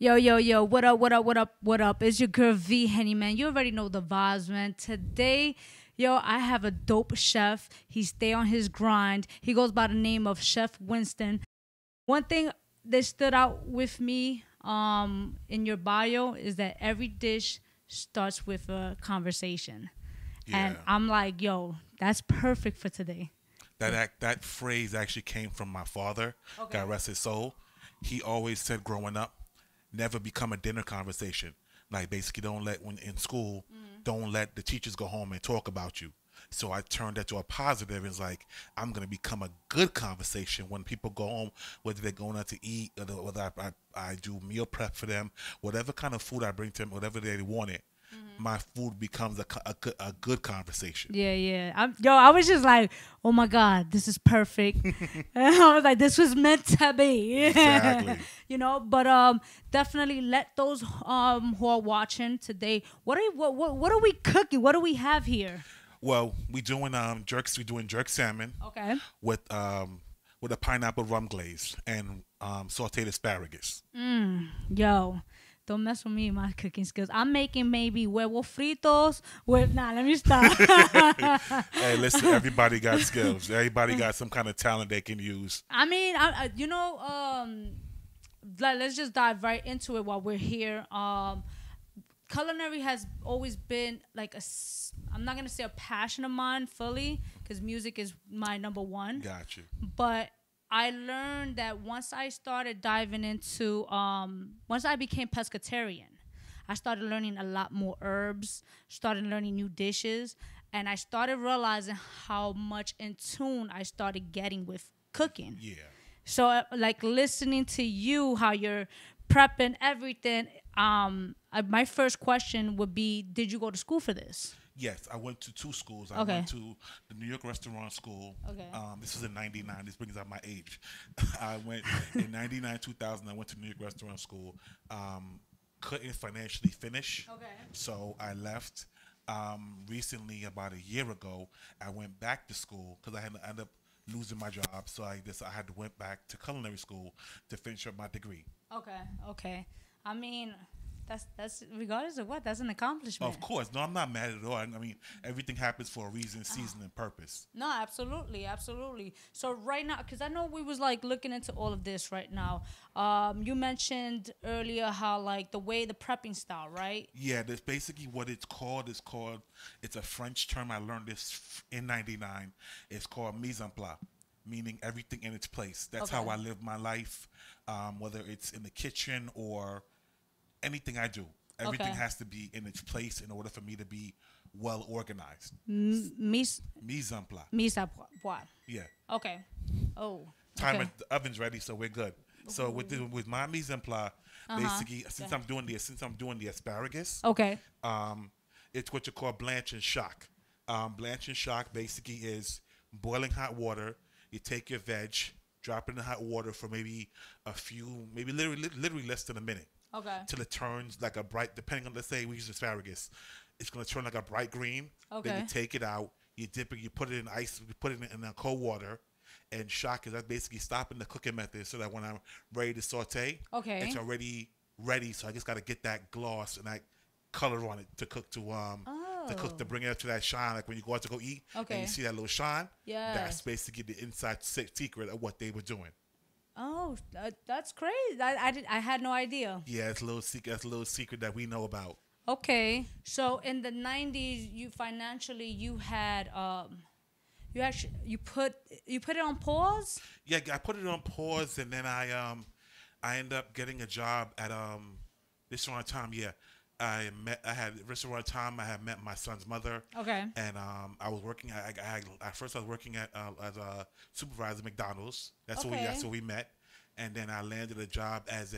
Yo, yo, yo, what up, what up, what up, what up? It's your girl V-Henny, man. You already know the vibes, man. Today, yo, I have a dope chef. He stay on his grind. He goes by the name of Chef Winston. One thing that stood out with me in your bio is that every dish starts with a conversation. Yeah. And I'm like, yo, that's perfect for today. That phrase actually came from my father, God rest his soul. He always said growing up, never become a dinner conversation. Like basically don't let, when in school, don't let the teachers go home and talk about you. So I turned that to a positive. It's like, I'm going to become a good conversation when people go home, whether they're going out to eat, or whether I do meal prep for them, whatever kind of food I bring to them, whatever they want it. My food becomes a good conversation. Yeah. I was just like, oh my God, this is perfect. I was like, this was meant to be. Exactly. You know, but definitely let those who are watching today. What are we cooking? What do we have here? Well, we doing jerk salmon. Okay. With a pineapple rum glaze and sauteed asparagus. Yo. Don't mess with me and my cooking skills. I'm making maybe huevos fritos with... Nah, let me stop. Hey, listen, everybody got skills. Everybody got some kind of talent they can use. I mean, let's just dive right into it while we're here. Culinary has always been like I'm not going to say a passion of mine fully because music is my number one. Got you. But I learned that once I started diving into, once I became pescatarian, I started learning a lot more herbs, started learning new dishes, and I started realizing how much in tune I started getting with cooking. Yeah. So, like, listening to you, how you're prepping everything, my first question would be, did you go to school for this? Yes, I went to two schools. I went to the New York Restaurant School. Okay. This was in 99. This brings out my age. I went in 99, 2000. I went to New York Restaurant School. Couldn't financially finish. Okay. So I left. Recently, about a year ago, I went back to school because I had to end up losing my job. So I had to went back to culinary school to finish up my degree. Okay. I mean... That's regardless of what, that's an accomplishment. Of course. No, I'm not mad at all. I mean, everything happens for a reason, season, and purpose. No, absolutely. So right now, because I know we was like looking into all of this right now. You mentioned earlier how like the prepping style, right? Yeah, that's basically what it's called. It's a French term. I learned this in 99. It's called mise en place, meaning everything in its place. That's how I live my life, whether it's in the kitchen or anything I do. Everything has to be in its place in order for me to be well organized. Mise en place. Mise en place. Yeah. Okay. Oh. The oven's ready, so we're good. So with my mise en place, basically, since I'm doing the asparagus, it's what you call blanch and shock. Blanch and shock basically is boiling hot water. You take your veg, drop it in the hot water for maybe literally less than a minute. Okay. Till it turns like a bright, depending on, let's say we use asparagus, it's going to turn like a bright green. Okay. Then you take it out, you dip it, you put it in ice, you put it in cold water, and shock is that basically stopping the cooking method so that when I'm ready to saute, it's already ready. So I just got to get that gloss and that color on it to cook to bring it up to that shine. Like when you go out to go eat, and you see that little shine, that's basically the inside secret of what they were doing. Oh, that's crazy! I had no idea. Yeah, it's a little secret. That's a little secret that we know about. Okay, so in the 90s, you had you put it on pause. Yeah, I put it on pause, and then I ended up getting a job at Restaurant Time. Yeah, I had Restaurant Time. I had met my son's mother. Okay. And I was working. At first I was working as a supervisor at McDonald's. That's where we met. And then I landed a job as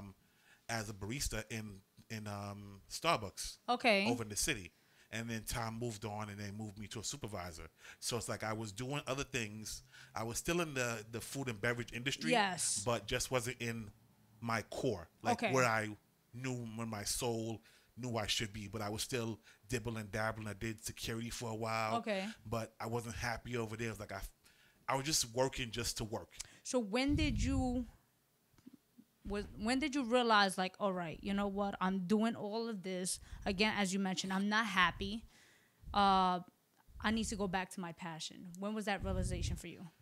a barista in Starbucks. Okay. Over in the city. And then time moved on, and they moved me to a supervisor. So it's like I was doing other things. I was still in the food and beverage industry. Yes. But just wasn't in my core, where I knew when my soul knew I should be, but I was still dibbling, dabbling. I did security for a while. Okay. But I wasn't happy over there. It was like I was just working just to work. So when did you When did you realize, like, all right, you know what, I'm doing all of this again? As you mentioned, I'm not happy. I need to go back to my passion. When was that realization for you?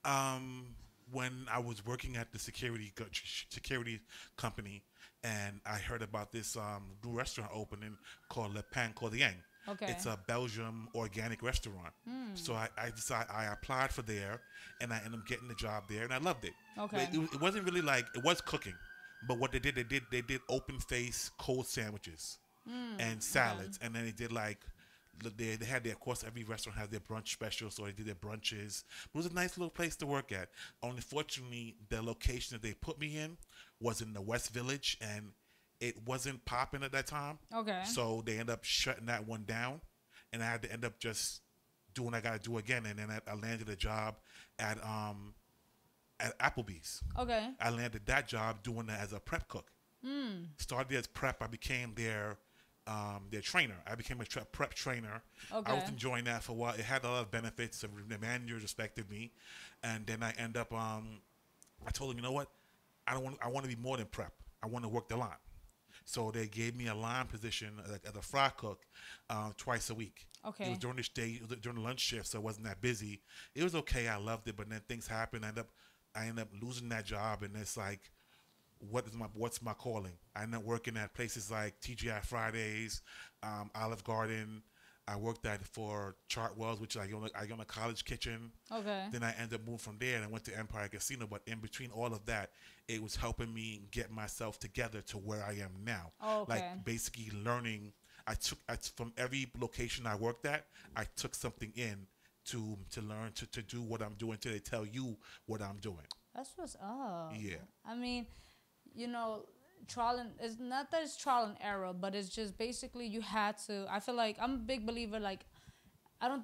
When I was working at the security company, and I heard about this new restaurant opening called Le Pain Quotidien. Okay. It's a Belgium organic restaurant. So I decided, I applied for there, and I ended up getting the job there, and I loved it. Okay. But it wasn't really like, it was cooking, but what they did open face cold sandwiches and salads, and then they did like. They had their, of course, every restaurant has their brunch special, so they did their brunches. It was a nice little place to work at. Unfortunately, the location that they put me in was in the West Village, and it wasn't popping at that time. Okay. So they ended up shutting that one down, and I had to end up just doing what I got to do again. And then I landed a job at Applebee's. Okay. I landed that job doing that as a prep cook. Started as prep. I became their trainer. I became a prep trainer. Okay. I was enjoying that for a while. It had a lot of benefits. The managers respected me, and then I end up. I told them, you know what? I want to be more than prep. I want to work the line. So they gave me a line position as a fry cook twice a week. Okay. It was during the day, during the lunch shift, so it wasn't that busy. It was okay. I loved it, but then things happened. I ended up losing that job, and it's like, what's my calling? I ended up working at places like TGI Fridays, Olive Garden. I worked at for Chartwell's, which I own a college kitchen. Okay. Then I ended up moving from there and I went to Empire Casino. But in between all of that, it was helping me get myself together to where I am now. Oh, okay. Like basically learning. I took from every location I worked at, I took something in to learn to do what I'm doing till they tell you what I'm doing. That's what's up. Yeah. I mean, you know, it's not that it's trial and error, but it's just basically you had to. I feel like I'm a big believer. Like, I don't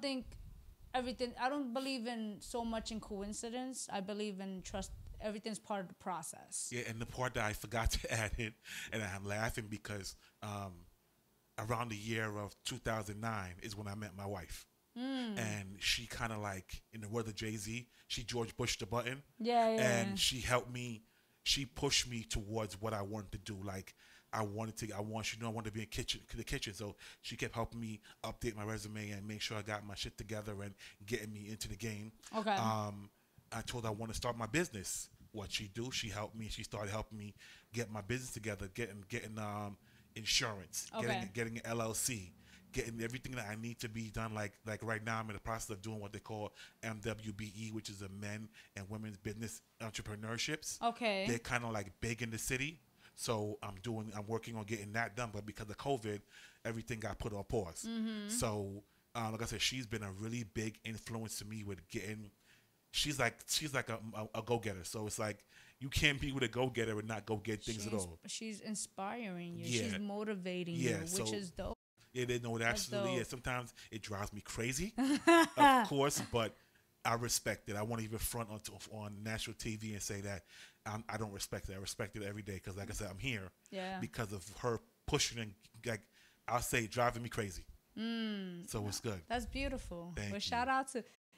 believe in so much in coincidence. I believe in trust. Everything's part of the process. Yeah, and the part that I forgot to add in, and I'm laughing because around the year of 2009 is when I met my wife. And she kind of like, in the words of Jay-Z, she George Bush the button. Yeah. And she helped me. She pushed me towards what I wanted to do. Like, I wanted to be in the kitchen. So she kept helping me update my resume and make sure I got my shit together and getting me into the game. Okay. I told her I want to start my business. What she do? She helped me. She started helping me get my business together, getting insurance, getting an LLC, getting everything that I need to be done. Like right now, I'm in the process of doing what they call MWBE, which is a men and women's business entrepreneurships. Okay. They're kind of like big in the city. So I'm working on getting that done. But because of COVID, everything got put on pause. So like I said, she's been a really big influence to me with getting. She's like a go-getter. So it's like you can't be with a go-getter and not go get things at all. She's inspiring you. Yeah. She's motivating you, which is dope. Yeah, they know it absolutely is. Sometimes it drives me crazy, of course, but I respect it. I won't even front on national TV and say that I don't respect it. I respect it every day because, like I said, I'm here because of her pushing and, like, I'll say, driving me crazy. So it's good. That's beautiful. Thank you. Shout out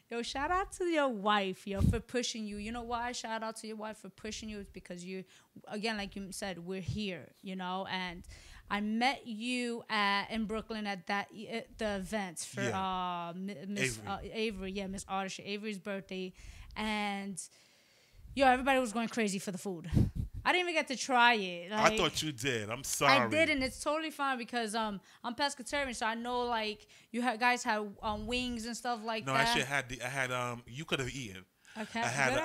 to your wife, for pushing you. You know why? Shout out to your wife for pushing you. It's because you, again, like you said, we're here, and I met you in Brooklyn at the events for Miss Avery, Miss Artistry, Avery's birthday, and everybody was going crazy for the food. I didn't even get to try it. I thought you did. I'm sorry. I did, and it's totally fine because I'm pescatarian, so I know like guys have wings and stuff like that. No, actually, I had you could have eaten. Okay. I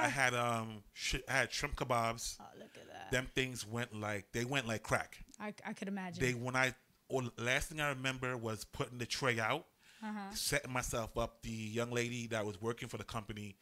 had shrimp kebabs. Oh, look at that. Them things went like crack. I could imagine. Last thing I remember was putting the tray out, setting myself up. The young lady that was working for the company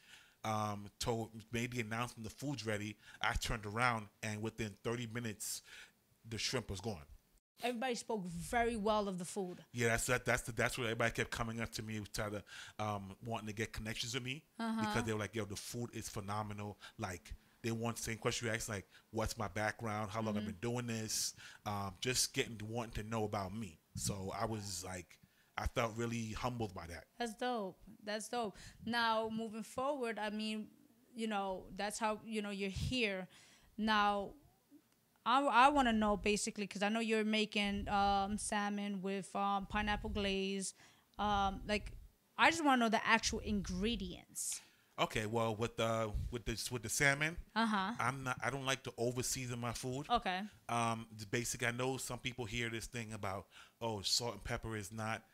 made the announcement the food's ready. I turned around and within 30 minutes, the shrimp was gone. Everybody spoke very well of the food. Yeah, that's what everybody kept coming up to me, trying to wanting to get connections with me because they were like, "Yo, the food is phenomenal." Like they want the same question you asked, like, "What's my background? How long I've been doing this?" Just wanting to know about me. So I was like, I felt really humbled by that. That's dope. Now moving forward, I mean, that's how you're here. Now, I want to know basically because I know you're making salmon with pineapple glaze. Like, I just want to know the actual ingredients. Okay, well, with the salmon, I don't like to over season my food. Okay. The basic. I know some people hear this thing about, oh, salt and pepper is not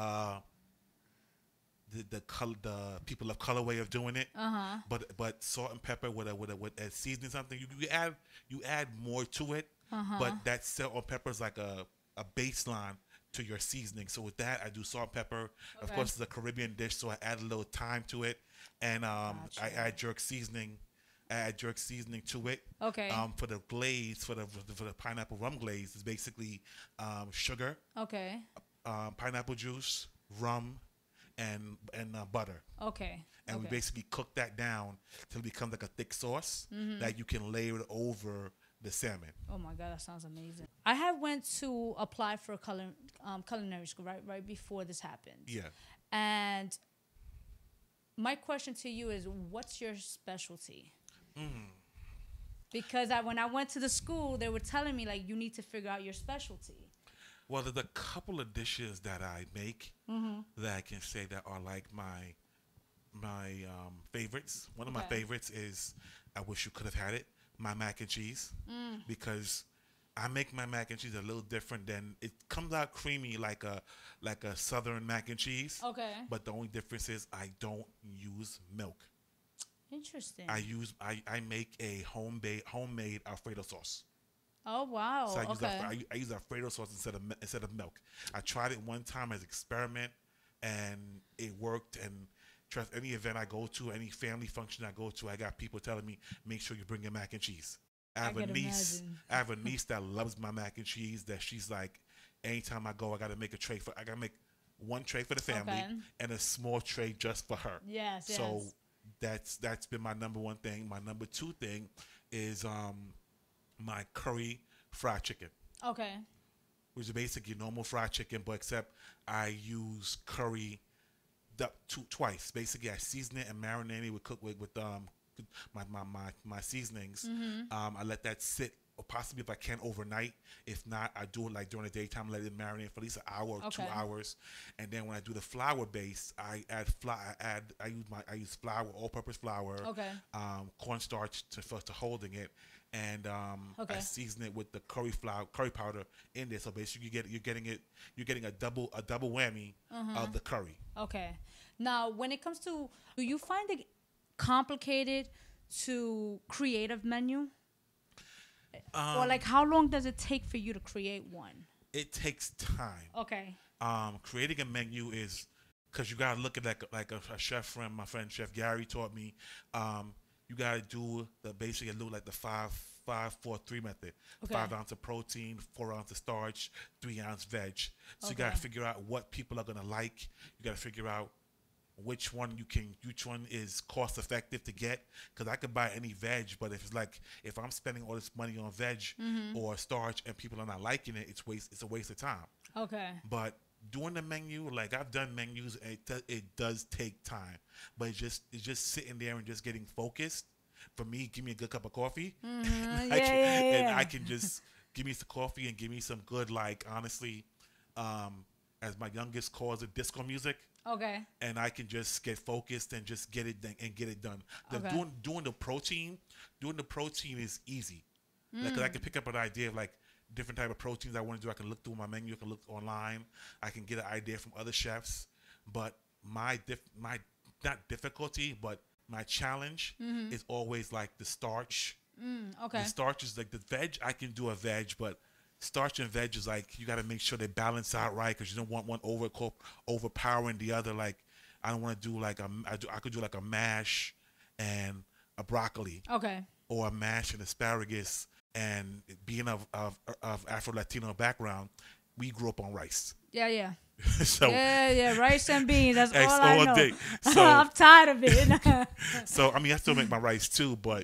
the people of color way of doing it. But salt and pepper with a seasoning something, you add more to it. But that salt and pepper is like a baseline to your seasoning. So with that, I do salt and pepper. Okay. Of course, it's a Caribbean dish, so I add a little thyme to it, and I add jerk seasoning. I add jerk seasoning to it. Okay. For the glaze, for the pineapple rum glaze, is basically sugar. Okay. Pineapple juice, rum, and butter. Okay. And we basically cook that down till it becomes like a thick sauce that you can layer it over the salmon. Oh my God, that sounds amazing. I had went to apply for culinary school right before this happened. Yeah. And my question to you is, what's your specialty? Because when I went to the school, they were telling me like you need to figure out your specialty. Well, there's a couple of dishes that I make that I can say that are like my favorites. One of my favorites is, I wish you could have had it, my mac and cheese, because I make my mac and cheese a little different than it comes out creamy like a southern mac and cheese. Okay. But the only difference is I don't use milk. Interesting. I make a homemade Alfredo sauce. Oh wow! So I use Alfredo sauce instead of milk. I tried it one time as an experiment, and it worked. And trust, any event I go to, any family function I go to, I got people telling me, make sure you bring your mac and cheese. I have a niece that loves my mac and cheese. That she's like, anytime I go, I got to make one tray for the family and a small tray just for her. Yes. So that's been my number one thing. My number two thing is my curry fried chicken. Okay. Which is basically normal fried chicken, but except I use curry twice. Basically, I season it and marinate it with my seasonings. I let that sit, or possibly if I can overnight. If not, I do it like during the daytime, let it marinate for at least an hour or 2 hours. And then when I do the flour base, I use flour, all-purpose flour, cornstarch to holding it, and I season it with the curry powder in there. So basically, you're getting a double whammy of the curry. Okay. Now, when it comes to, do you find it complicated to create a menu? Or like, how long does it take for you to create one? It takes time. Okay. Creating a menu is, because you gotta look at like a chef friend, my friend Chef Gary taught me. You gotta do the basically look like the 5-4-3 method. 5 ounces of protein, 4 ounces of starch, 3 ounce veg. So you gotta figure out what people are gonna like. You gotta figure out which one is cost effective to get, because I could buy any veg, but if I'm spending all this money on veg or starch and people are not liking it, it's a waste of time. Okay. But doing the menu, like I've done menus, and it does take time, but it's just sitting there and just getting focused. For me, give me a good cup of coffee, and I can just give me some coffee and give me some good, like, honestly, as my youngest calls it, disco music. Okay. And I can just get focused and just get it done. Doing the protein is easy. Like, 'cause I can pick up an idea of like different type of proteins I want to do. I can look through my menu. I can look online. I can get an idea from other chefs. But my not difficulty, but my challenge is always like the starch. Okay. The starch is like the veg. I can do a veg, but starch and veg is like, you got to make sure they balance out right, because you don't want one overpowering the other. Like, I don't want to do like I could do like a mash and a broccoli. Okay. Or a mash and asparagus. And being of Afro-Latino background, we grew up on rice. Yeah. So rice and beans. That's all I know. Day. So, I'm tired of it. So I mean, I still make my rice too, but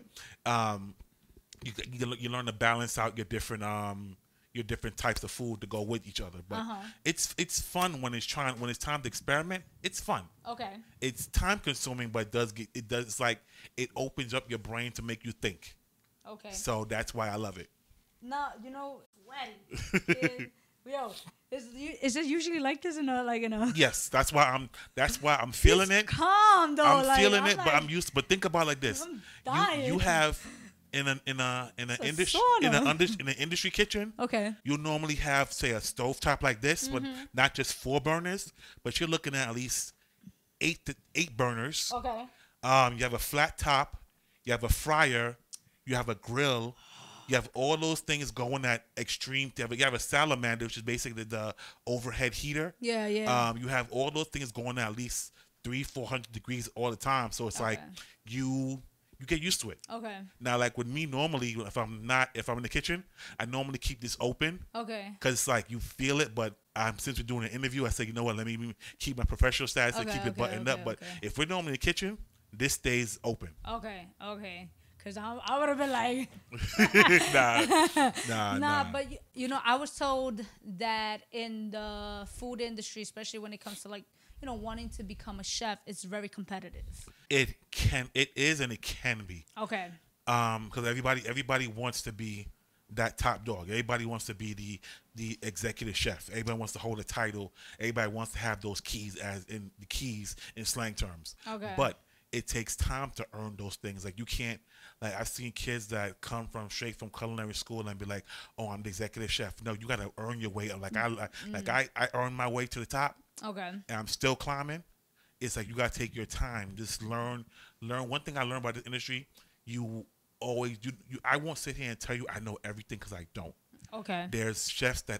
you learn to balance out your different types of food to go with each other. But it's fun when it's time to experiment. It's fun. Okay. It's time consuming, but it opens up your brain to make you think. Okay. So that's why I love it. No, sweaty. Yo, is it usually like this in a? Yes, that's why I'm feeling it. Calm though. I'm feeling it, but I'm used. But think about it like this: I'm dying. you have in an industry kitchen. Okay. You normally have, say, a stovetop like this, but not just 4 burners, but you're looking at least 8 burners. Okay. You have a flat top, you have a fryer, you have a grill, you have all those things going at extreme. You have a salamander, which is basically the overhead heater. Yeah, yeah. You have all those things going at least 300-400 degrees all the time. So it's like you get used to it. Okay. Now, like with me, normally if I'm in the kitchen, I normally keep this open. Okay. Because it's like you feel it, but since we're doing an interview, I say, you know what? Let me keep my professional status and keep it buttoned up. But if we're normally in the kitchen, this stays open. Okay. Okay. Because I would have been like, nah. But I was told that in the food industry, especially when it comes to wanting to become a chef, it's very competitive. It is, and it can be. Okay. Because everybody wants to be that top dog. Everybody wants to be the executive chef. Everybody wants to hold a title. Everybody wants to have those keys, as in the keys in slang terms. Okay. But it takes time to earn those things. Like you can't. Like I've seen kids that come straight from culinary school and be like, "Oh, I'm the executive chef." No, you got to earn your way up. I earned my way to the top. Okay. And I'm still climbing. It's like you got to take your time. Just learn. One thing I learned about this industry, I won't sit here and tell you I know everything, because I don't. Okay. There's chefs that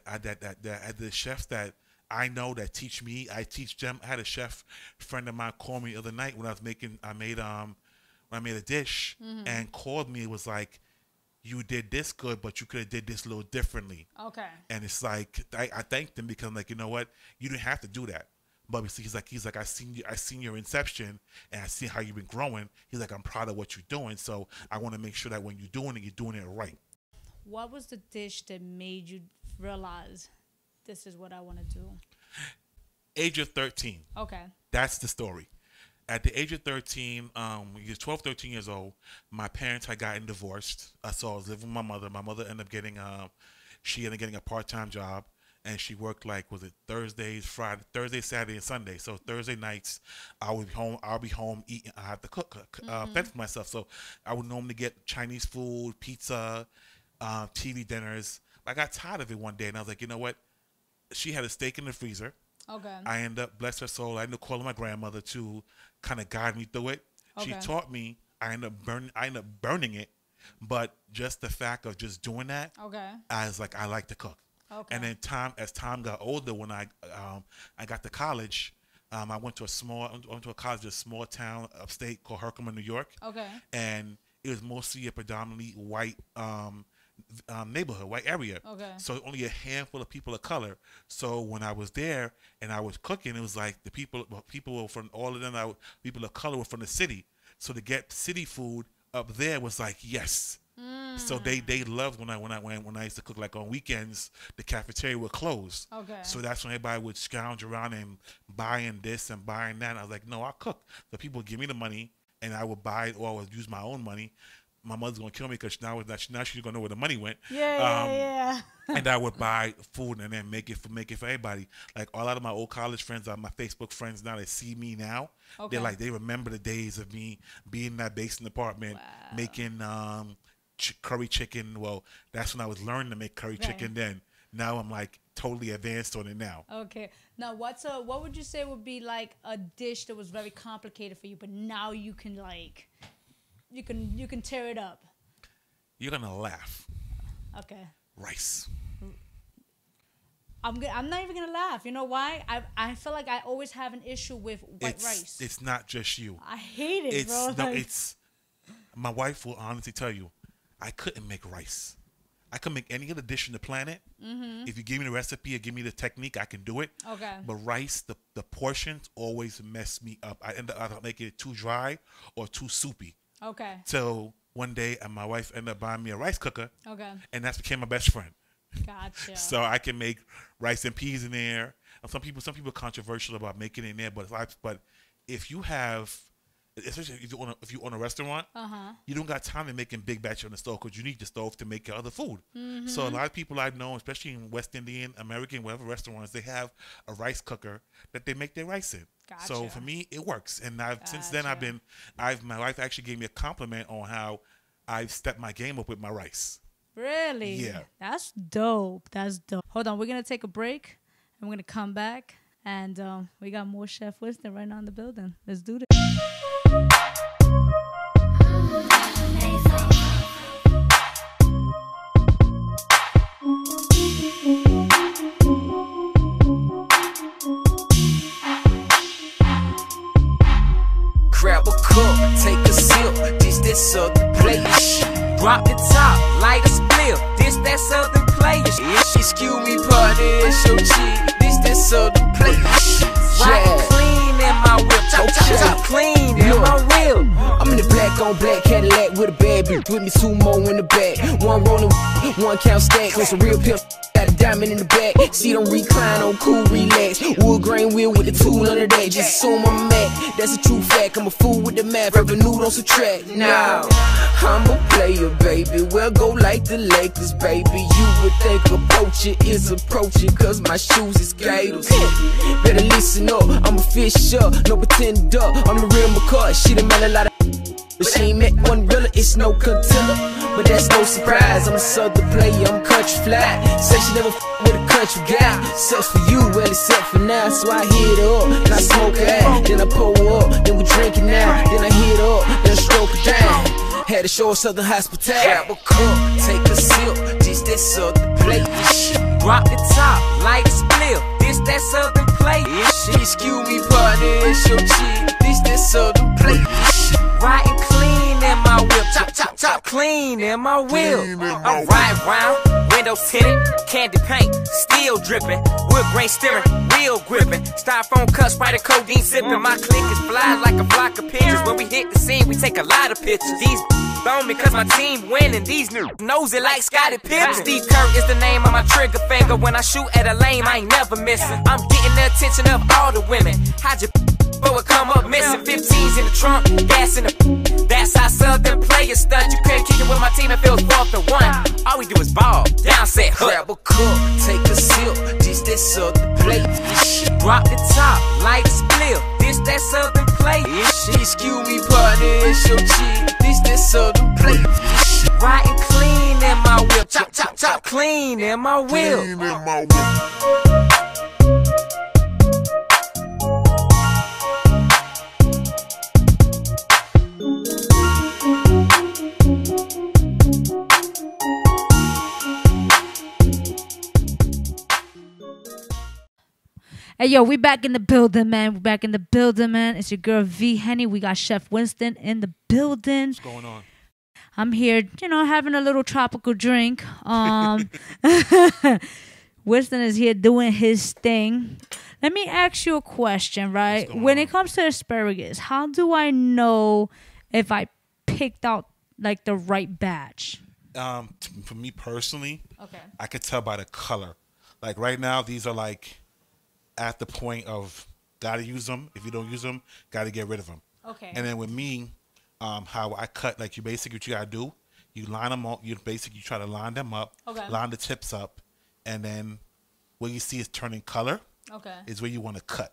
I know that teach me. I teach them. I had a chef friend of mine call me the other night when I made a dish, and called me. It was like, you did this good, but you could have did this a little differently. Okay. And it's like I thanked him, because I'm like, you know what, you didn't have to do that. But he's like, I seen your inception, and I see how you've been growing. He's like, I'm proud of what you're doing, so I want to make sure that when you're doing it right. What was the dish that made you realize this is what I want to do? Age of 13. Okay. That's the story. At the age of 13, you're 12, 13 years old, my parents had gotten divorced. So I was living with my mother. My mother ended up getting a part-time job, and she worked Thursday, Saturday, and Sunday. So Thursday nights, I'll be home eating. I have to cook, fend for myself. So I would normally get Chinese food, pizza, TV dinners. I got tired of it one day, and I was like, you know what? She had a steak in the freezer. Okay. I ended up, bless her soul, I ended up calling my grandmother to kind of guide me through it. Okay. She taught me. I ended up burning it, but just the fact of just doing that, okay, I was like, I like to cook. Okay. And then as time got older, when I got to college, I went to a college in a small town upstate called Herkimer, New York. Okay. And it was mostly a predominantly white neighborhood, white area. Okay. So only a handful of people of color. So when I was there and I was cooking, it was like the people were from all of them. People of color were from the city. So to get city food up there was like, yes. So they loved when I used to cook. Like on weekends, the cafeteria would close. Okay. So that's when everybody would scrounge around and buying this and buying that. And I was like, no, I'll cook. The people would give me the money, and I would buy it, or I would use my own money. My mother's gonna kill me because now she's gonna know where the money went. Yeah. And I would buy food and then make it for everybody. Like a lot of my old college friends, my Facebook friends now, they see me now. Okay. They remember the days of me being in that basement apartment, making curry chicken. Well, that's when I was learning to make curry chicken. Then now I'm like totally advanced on it now. Okay. Now what would you say would be like a dish that was very complicated for you, but now you can you can tear it up? You're gonna laugh. Okay. Rice. I'm not even gonna laugh. You know why? I feel like I always have an issue with white rice. It's not just you. I hate it, bro. No, it's my wife will honestly tell you, I couldn't make rice. I could make any other dish on the planet. Mm-hmm. If you give me the recipe or give me the technique, I can do it. Okay. But rice, the portions always mess me up. I end up making it too dry or too soupy. Okay. So one day, my wife ended up buying me a rice cooker. Okay. And that became my best friend. Gotcha. So I can make rice and peas in there. And some people are controversial about making it in there, but if you have especially if you own a restaurant, you don't got time to making big batch on the stove because you need the stove to make your other food. So a lot of people I know, especially in West Indian, American, whatever restaurants, they have a rice cooker that they make their rice in. Gotcha. So for me, it works. And since then my wife actually gave me a compliment on how I've stepped my game up with my rice. Really? Yeah. That's dope. That's dope. Hold on, we're gonna take a break and we're gonna come back. And we got more Chef Winston right now in the building. Let's do this. Grab a cup, take a sip. This southern place. Drop the top, light a spliff. This that southern place. Excuse me, party, it's your chick. This southern place. Right clean in my whip. Top clean in my whip. I'm in the black on black Cadillac with a bad bitch with me, 2 more in the back. One rolling, 1 count stack with some real pimp. Got a diamond in the back. See them recline on cool, relax. Wood grain wheel with the tool under that. Just assume I'm mad. That's a true fact. I'm a fool with the math. Revenue don't subtract. Now I'm a player, baby. Well, go like the Lakers, baby. You would think a poacher is approaching, cause my shoes is gators. Better listen up. I'm a fish up, no pretender. I'm the real McCart. She done met a lot of, but she ain't met one realer. It's no contender, but that's no surprise. I'm a southern player, I'm country fly. Say she never with a country guy. Sucks for you, well except for now. So I hit her up, then I smoke her out, then I pour her up, then we drink it now. Then I hit her up, then I stroke her down. Had to show her southern hospitality. Grab a cup, take a sip. This that southern place. Drop the top, light a spliff. This that southern place. Excuse me, party, it's your chick. This that southern place. Riding clean in my whip. Top clean in my whip. I'm riding round, windows tinted, candy paint, steel dripping, wood grain steering, wheel gripping, styrofoam cups, Sprite codeine sipping. My clique is fly like a flock of pigeons. When we hit the scene, we take a lot of pictures. These on me cause my team winning. These knows it like Scottie Pippen. Steve Kerr is the name of my trigger finger. When I shoot at a lane, I ain't never missing. I'm getting the attention of all the women. How'd you before it come up missing? 15s in the trunk, gas in the. That's how southern players stunt. You can't kick it with my team, it feels 4-1. All we do is ball, down set, grab a cup, take a sip. This that southern place. Drop the top, light a spliff. This that southern place. Excuse me, party, it's your chick. This that southern place. Riding clean in my whip. Top clean in my whip. Hey, yo, we back in the building, man. We back in the building, man. It's your girl, V-Henny. We got Chef Winston in the building. What's going on? I'm here, having a little tropical drink. Winston is here doing his thing. Let me ask you a question, right? When it comes to asparagus, how do I know if I picked out, like, the right batch? For me personally, okay, I could tell by the color. Like, right now, these are, like, at the point of gotta use them. If you don't use them, gotta get rid of them. Okay. And then with me, how I cut, like, what you gotta do, you line them up. You basically try to line them up, line the tips up, and then what you see is turning color. Okay. Is where you want to cut.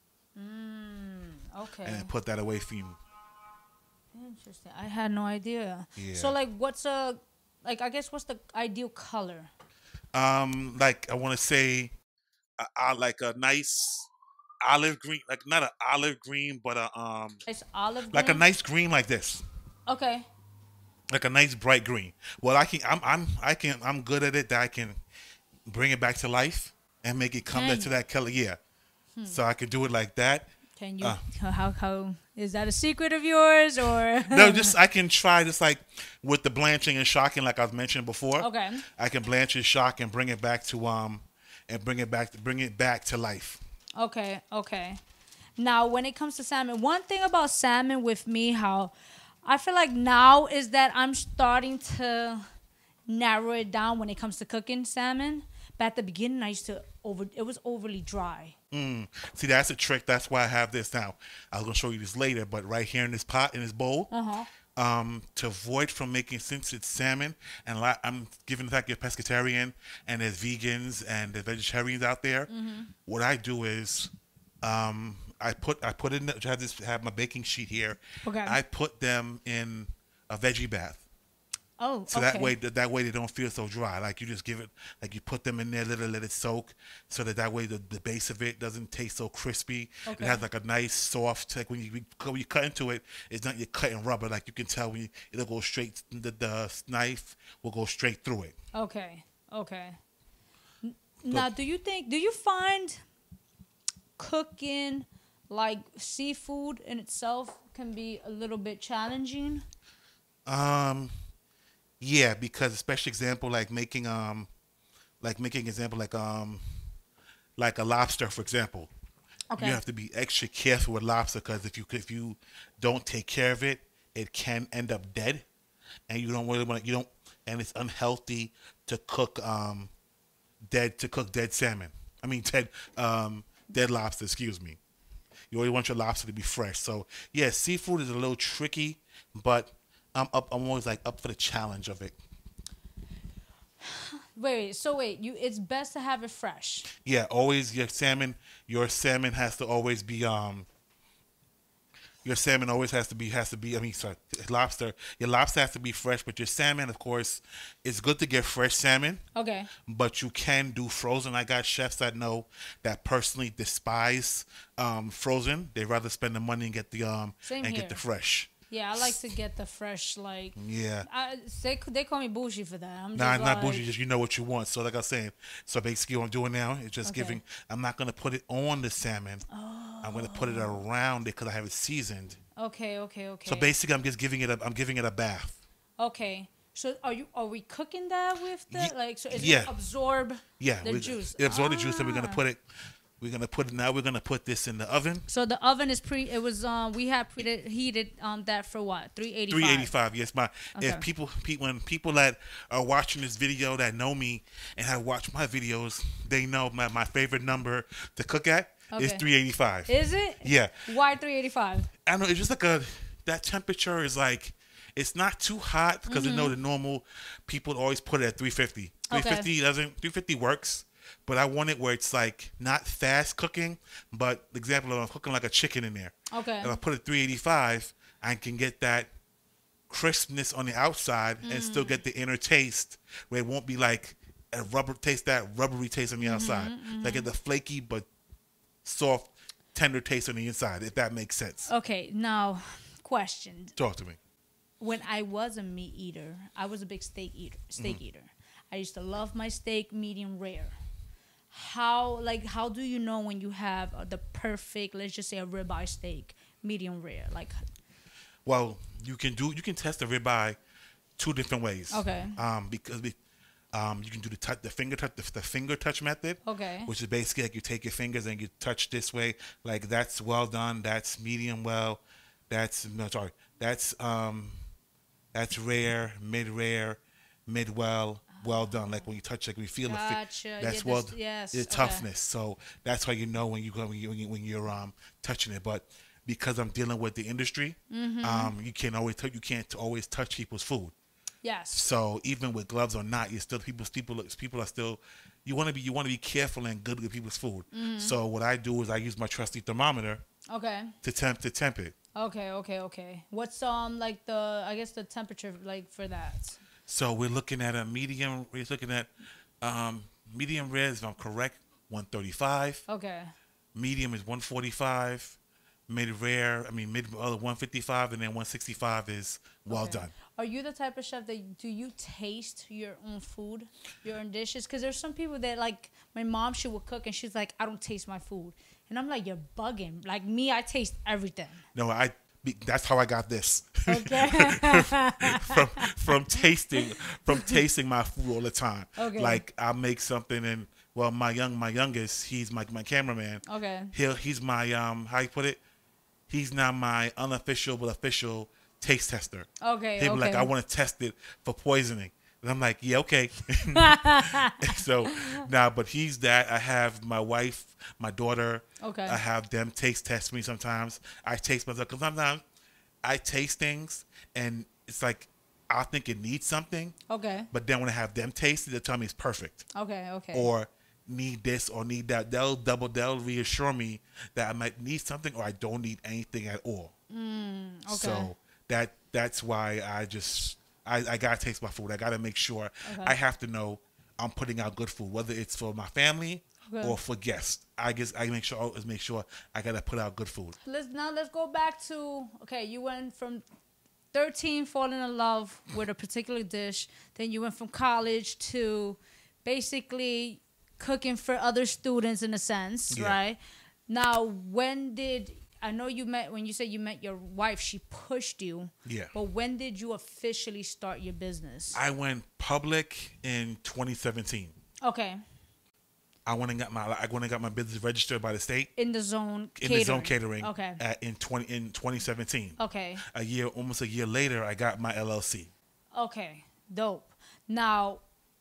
Okay. And then put that away from you. Interesting. I had no idea. Yeah. So, like, what's the ideal color? Like, I want to say, like a nice olive green, like not an olive green, but a nice olive green? like a nice green like this. Okay. Like a nice bright green. Well, I'm good at it that I can bring it back to life and make it come to that color. Yeah. So I can do it like that. Can you? How is that a secret of yours or? No, I can try just like with the blanching and shocking, like I've mentioned before. Okay. I can blanch and shock and bring it back to bring it back to life. Okay. Now, when it comes to salmon, one thing about salmon with me, how I feel like now is that I'm starting to narrow it down when it comes to cooking salmon, But at the beginning, I used to it was overly dry. See, that's a trick. That's why I have this now. I was gonna show you this later, but right here in this pot, in this bowl, to avoid from making, since it's salmon, and I'm given the fact you're pescatarian and there's vegans and there's vegetarians out there. What I do is, I put in. Have my baking sheet here. Okay. I put them in a veggie bath. Oh, so okay. that way they don't feel so dry. Like you just give it, like you put them in there, let it soak, so that way the base of it doesn't taste so crispy. Okay. It has like a nice soft, like when you cut into it, it's not you're cutting rubber. Like you can tell it'll go straight. The knife will go straight through it. Okay. Now, do you find cooking like seafood in itself can be a little bit challenging? Yeah, because especially example like making a lobster, for example. Okay. You have to be extra careful with lobster because if you don't take care of it, it can end up dead, and you don't really want and it's unhealthy to cook dead salmon. I mean dead lobster. Excuse me. You always want your lobster to be fresh. So yeah, seafood is a little tricky, but I'm always like up for the challenge of it. It's best to have it fresh. Yeah, always your salmon has to always be your salmon always has to be lobster. Your lobster has to be fresh, but your salmon, of course, it's good to get fresh salmon. Okay. But you can do frozen. I got chefs that know that personally despise frozen. They rather spend the money and get the get the fresh. Yeah, I like to get the fresh, like... Yeah. They call me bougie for that. I'm not bougie, just you know what you want. So like I was saying, so basically what I'm doing now is just giving... I'm not going to put it on the salmon. Oh. I'm going to put it around it because I have it seasoned. Okay. So basically I'm just giving it a bath. Okay. So are we cooking that with the... it absorb the juice? It absorbs the juice, and we're going to put it... We're gonna put this in the oven. So the oven is we had preheated that for what? 385. 385. Yes, if when people that are watching this video that know me and have watched my videos, they know my favorite number to cook at is 385. Is it? Yeah. Why 385? I don't know. It's just like that temperature is like, it's not too hot because you know the normal people always put it at 350. 350 works. But I want it where it's like not fast cooking, but example, I'm cooking like a chicken in there. Okay. If I put it 385, I can get that crispness on the outside and still get the inner taste where it won't be like a rubbery taste on the outside. Like get the flaky but soft, tender taste on the inside, if that makes sense. Okay, now, question. Talk to me. When I was a meat eater, I was a big steak eater. I used to love my steak medium rare. How do you know when you have the perfect, let's just say a ribeye steak, medium rare? Well, you can test the ribeye two different ways. Okay. Because you can do the finger touch method. Okay. Which is basically like you take your fingers and you touch this way, like that's well done, that's medium well, that's rare, mid well. Well done, like when you touch, like when you feel that's the toughness. So that's how you know when you're touching it. But because I'm dealing with the industry, you can't always touch people's food. Yes. So even with gloves or not, you're still people are still. You want to be careful and good with people's food. So what I do is I use my trusty thermometer. Okay. To temp it. Okay. What's the temperature like for that? So we're looking at a medium. We're looking at medium rare, if I'm correct, 135. Okay. Medium is 145. Mid 155, and then 165 is well done. Are you the type of chef that do you taste your own food, your own dishes? Because there's some people that like my mom. She would cook and she's like, I don't taste my food, and I'm like, you're bugging. Like me, I taste everything. No, that's how I got this. Okay. from tasting my food all the time. Okay. Like I make something and my youngest, he's my cameraman. Okay. He's my how you put it? He's not my unofficial but official taste tester. Okay. He'll be like, I want to test it for poisoning. And I'm like, yeah, okay. So now, but he's that. I have my wife, my daughter. Okay. I have them taste test me sometimes. I taste myself because sometimes I taste things and it's like I think it needs something. Okay. But then when I have them taste it, they tell me it's perfect. Okay. Okay. Or need this or need that. They'll reassure me that I might need something or I don't need anything at all. Okay. So that's why I gotta taste my food. I gotta make sure. Okay. I have to know I'm putting out good food, whether it's for my family or for guests. I make sure I gotta put out good food. Let's go back to you went from 13 falling in love with a particular dish, then you went from college to basically cooking for other students in a sense, right? Now, when you said you met your wife, she pushed you. Yeah. But when did you officially start your business? I went public in 2017. Okay. I went and got my business registered by the state. In the Zone Catering. In the Zone Catering. Okay. In 2017. Okay. Almost a year later, I got my LLC. Okay. Dope. Now,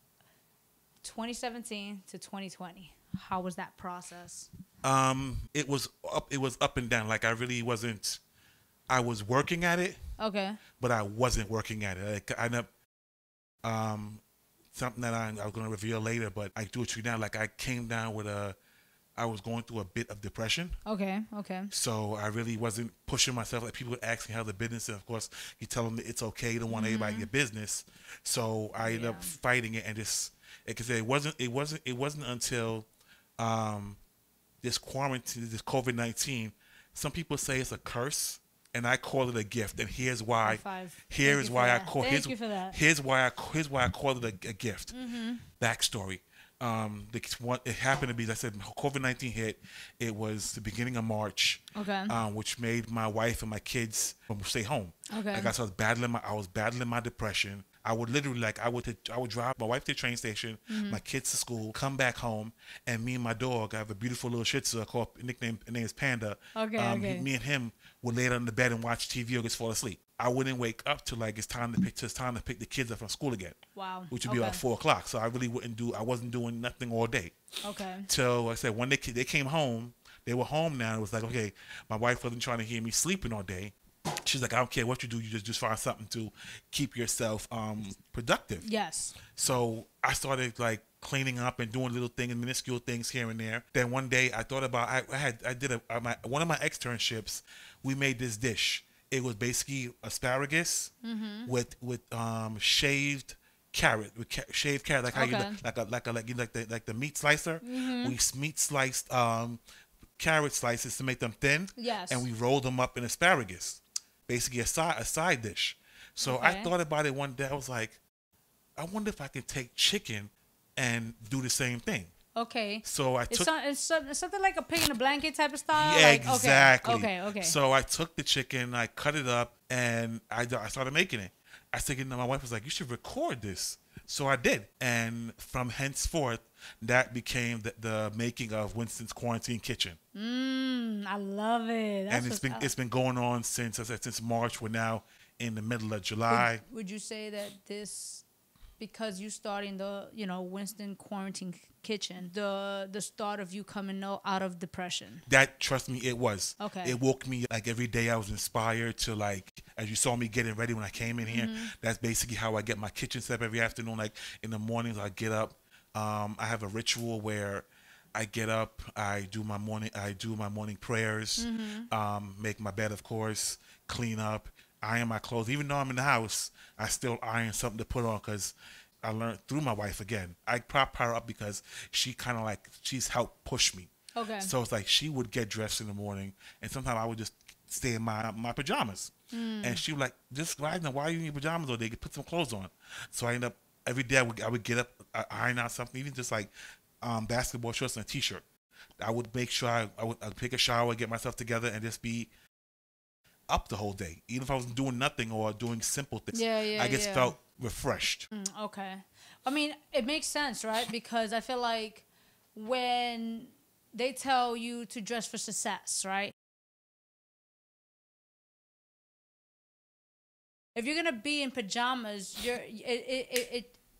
2017 to 2020. How was that process? It was up and down. Like I really wasn't. I was working at it. Okay. But I wasn't working at it. Like I ended up, something that I was going to reveal later, but I do it to you now. Like I came down with I was going through a bit of depression. Okay. Okay. So I really wasn't pushing myself. Like people would ask me how the business, and of course you tell them that it's okay. You don't want anybody in your business. So I ended up fighting it and just, like I said, it wasn't until this quarantine, this COVID-19, some people say it's a curse, and I call it a gift. And here's why. Here's why I call it a gift. Backstory. It happened to be, as I said, COVID-19 hit. It was the beginning of March. Okay. Which made my wife and my kids stay home. Okay. Like I was battling my depression. I would literally I would drive my wife to the train station, my kids to school, come back home, and me and my dog, I have a beautiful little Shih Tzu her name is Panda. Okay. Me and him would lay down in the bed and watch TV or just fall asleep. I wouldn't wake up till it's time to pick the kids up from school again. Wow. Which would be about 4 o'clock. So I wasn't doing nothing all day. Okay. Till like I said, when they came home, they were home now. It was like, okay, my wife wasn't trying to hear me sleeping all day. She's like, I don't care what you do, you just find something to keep yourself productive. Yes. So I started cleaning up and doing little things, minuscule things here and there. Then one day I thought about one of my externships. We made this dish. It was basically asparagus with shaved carrot, like how you like the meat slicer. We meat sliced carrot slices to make them thin. Yes. And we rolled them up in asparagus. Basically a side dish. So I thought about it one day. I was like, I wonder if I can take chicken and do the same thing. Okay. So I took... It's something like a pig in a blanket type of style? Yeah, exactly. Okay. So I took the chicken, I cut it up, and I started making it. I said, my wife was like, you should record this. So I did. And from henceforth, that became the making of Winston's Quarantine Kitchen. I love it. It's been going on since March. We're now in the middle of July. Would you say that this, because you starting the Winston Quarantine Kitchen, the start of you coming out of depression? That, trust me, it was. Okay. It woke me every day. I was inspired to as you saw me getting ready when I came in here. That's basically how I get my kitchen set up every afternoon. In the mornings, I get up. I have a ritual where I get up, I do my morning prayers, make my bed, of course, clean up, iron my clothes. Even though I'm in the house, I still iron something to put on because I learned through my wife again. I prop her up because she she's helped push me. Okay. So it's she would get dressed in the morning, and sometimes I would just stay in my pajamas. And she would just why are you in your pajamas all day? Put some clothes on. So I end up every day I would get up, iron out something, even just basketball shorts and a t-shirt. I would make sure I'd take a shower, get myself together, and just be up the whole day. Even if I wasn't doing nothing or doing simple things, I just felt refreshed. Okay. I mean, it makes sense, right? Because I feel like when they tell you to dress for success, right? If you're gonna be in pajamas,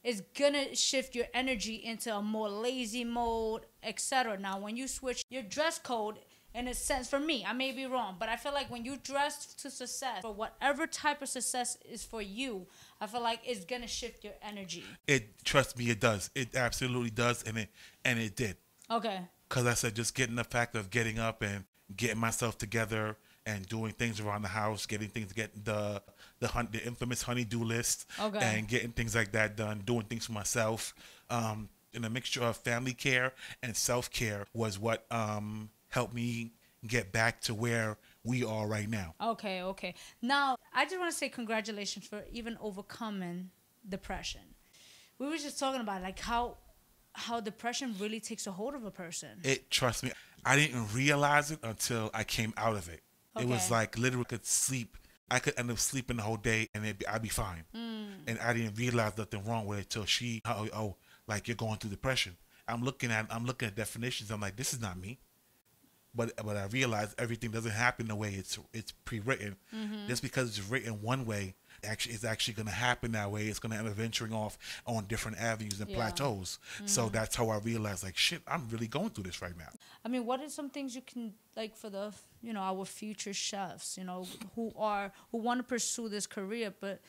it's gonna shift your energy into a more lazy mode, etc. Now, when you switch your dress code, in a sense, for me, I may be wrong, but I feel like when you dress to success, for whatever type of success is for you, I feel like it's gonna shift your energy. Trust me, it does. It absolutely does, and it did. Okay. Because I said, just getting the fact of getting up and getting myself together and doing things around the house, getting the infamous honey-do list, okay, and getting things like that done, doing things for myself, and a mixture of family care and self-care was what helped me get back to where we are right now. Okay. Now, I just want to say congratulations for even overcoming depression. We were just talking about like how depression really takes a hold of a person. Trust me, I didn't realize it until I came out of it. Okay. It was like literally could sleep. I could end up sleeping the whole day and I'd be fine. And I didn't realize nothing wrong with it till like you're going through depression. I'm looking at definitions. I'm like, this is not me. But I realized everything doesn't happen the way it's pre-written. Just because it's written one way, it's actually going to happen that way. It's going to end up venturing off on different avenues and plateaus. So that's how I realized, like, shit, I'm really going through this right now. I mean, what are some things you can, like, for the, our future chefs, who want to pursue this career? But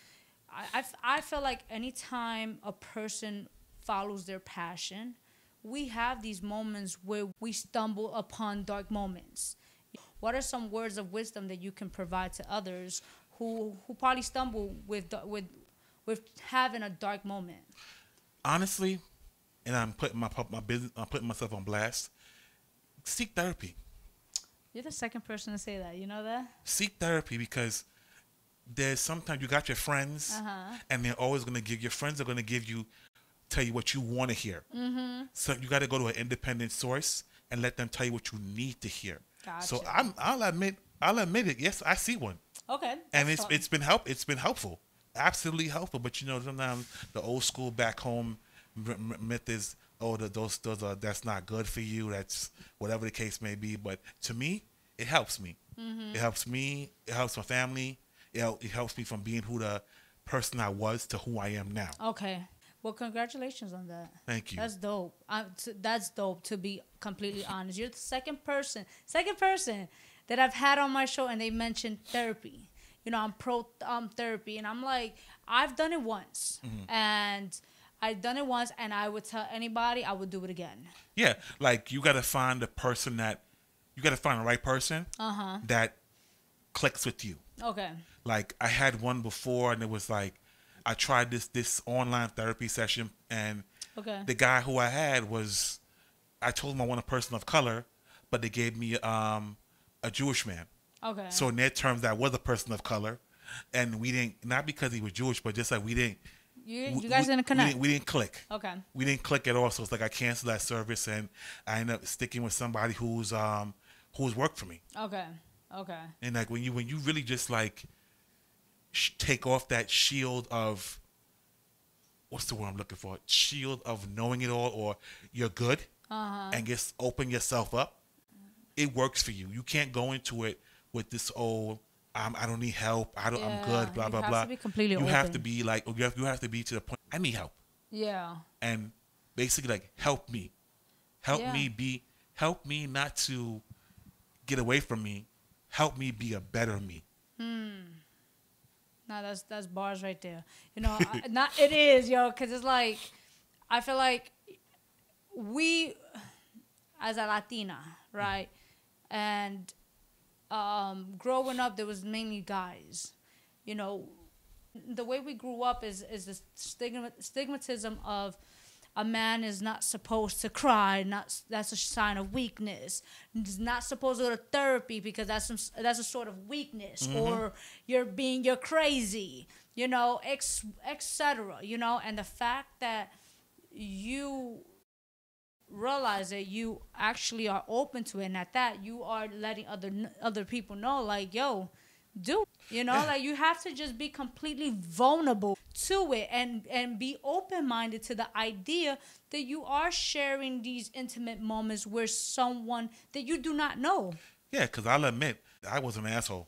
I feel like anytime a person follows their passion, we have these moments where we stumble upon dark moments. What are some words of wisdom that you can provide to others who probably stumble with having a dark moment? Honestly, and I'm putting myself on blast. Seek therapy. You're the second person to say that. You know that? Seek therapy, because there's sometimes you got your friends, and they're always going to give your friends are going to tell you what you want to hear. So you got to go to an independent source and let them tell you what you need to hear. Gotcha. So I'll admit it. Yes, I see one. Okay. And it's been helpful, absolutely helpful. But sometimes the old school back home myth is, those are, that's not good for you. That's whatever the case may be. But to me, it helps me. It helps me. It helps my family. It helps me from being who the person I was to who I am now. Okay. Well, congratulations on that. Thank you. That's dope. That's dope, to be completely honest. You're the second person that I've had on my show, and they mentioned therapy. I'm pro therapy, and I'm like, I've done it once, and I would tell anybody I would do it again. Yeah, like you got to find the right person that clicks with you. Okay. Like I had one before, and it was like, I tried this online therapy session, and the guy who I had I told him I want a person of color, but they gave me a Jewish man. Okay. So in their terms, I was a person of color, and we didn't, not because he was Jewish, but just like we didn't. You guys didn't connect. We didn't click. Okay. We didn't click at all. So it's like I canceled that service, and I ended up sticking with somebody who's worked for me. Okay. And like when you really just like take off that shield of, what's the word I'm looking for? Shield of knowing it all, or you're good, and just open yourself up. It works for you. You can't go into it with this I don't need help. I'm good. Blah blah blah. You have to be completely open. Have to be like you have to be to the point. I need help. Yeah. And basically like help me, help me not to get away from me. Help me be a better me. No, that's bars right there. It is, because it's like, I feel like we, as a Latina, right, and growing up, there was mainly guys. The way we grew up is the stigmatism of a man is not supposed to cry. That's a sign of weakness. He's not supposed to go to therapy because that's a sort of weakness, or you're crazy, etc. And the fact that you realize that you actually are open to it, and at that you are letting other people know, like, yo, like you have to just be completely vulnerable to it and be open-minded to the idea that you are sharing these intimate moments with someone that you do not know. Yeah, because I'll admit, I was an asshole.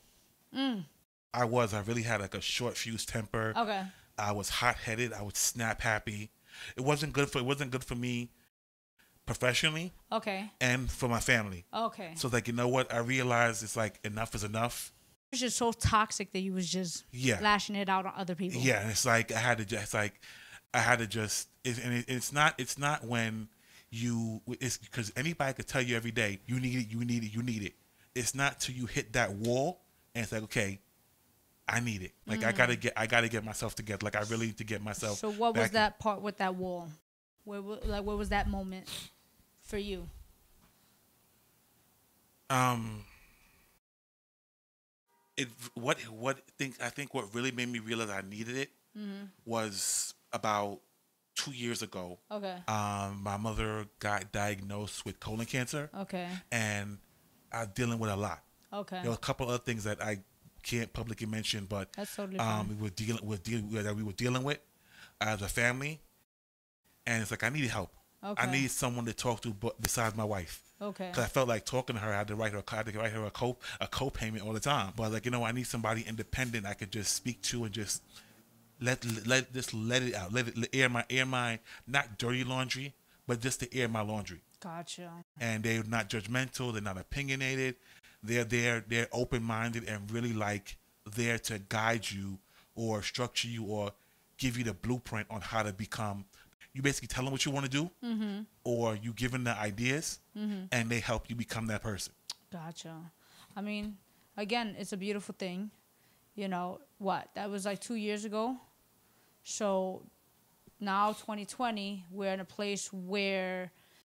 I really had like a short fuse temper. Okay. I was hot-headed. I would snap happy. wasn't good for me professionally. Okay. And for my family. Okay. So like, you know what? I realized it's like enough is enough. It was just so toxic that you was just lashing it out on other people. Yeah, and it's like I had to just. It's not when it's because anybody could tell you every day you need it. It's not till you hit that wall and it's like, okay, I need it. Like I gotta get myself together. Like I really need to get myself. So what was that part with that wall? Where was that moment for you? I think what really made me realize I needed it was about 2 years ago. Okay. My mother got diagnosed with colon cancer. Okay. And I'm dealing with a lot. Okay. There were a couple other things that I can't publicly mention, but that's totally fine. we were dealing with as a family, and it's like I needed help. Okay. I needed someone to talk to besides my wife. Okay. Because I felt like talking to her, I had to write her a co-payment all the time. But like, you know, I need somebody independent I could just speak to and just let it out, let it air my not dirty laundry, but just to air my laundry. Gotcha. And they're not judgmental. They're not opinionated. They're open-minded and really like there to guide you or structure you or give you the blueprint on how to become. You basically tell them what you want to do, or you give them the ideas, and they help you become that person. Gotcha. I mean, again, it's a beautiful thing. You know, that was like 2 years ago. So now 2020, we're in a place where...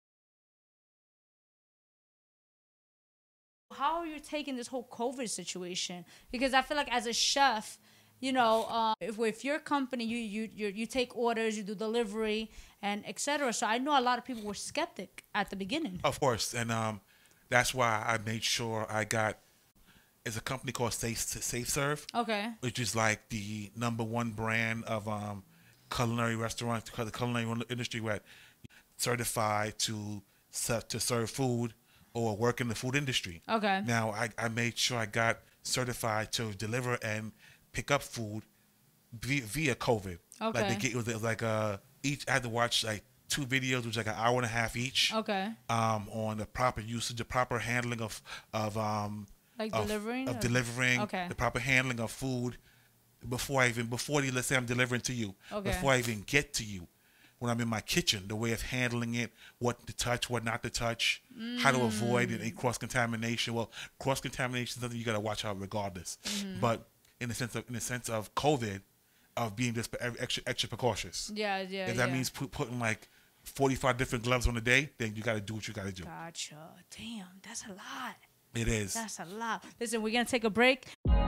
How are you taking this whole COVID situation? Because I feel like as a chef, you know, if your company, you take orders, you do delivery, and etc. So I know a lot of people were skeptic at the beginning. Of course, and that's why I made sure I got. It's a company called Safe Serve. Okay. Which is like the #1 brand of culinary restaurants, the culinary industry, where certified to serve food or work in the food industry. Okay. Now I made sure I got certified to deliver and pick up food via COVID. Okay. Like it was like each I had to watch like 2 videos, which was like an hour and a half each. Okay. On the proper usage, the proper handling of delivering, okay. The proper handling of food before let's say I'm delivering to you. Okay. Before I even get to you. When I'm in my kitchen, the way of handling it, what to touch, what not to touch, how to avoid any cross-contamination. Well, cross-contamination is something you got to watch out regardless. But in the sense of COVID, of being just extra precautious. Yeah. If that means putting like 45 different gloves on a day, then you got to do what you got to do. Gotcha. Damn, that's a lot. It is. That's a lot. Listen, we're going to take a break.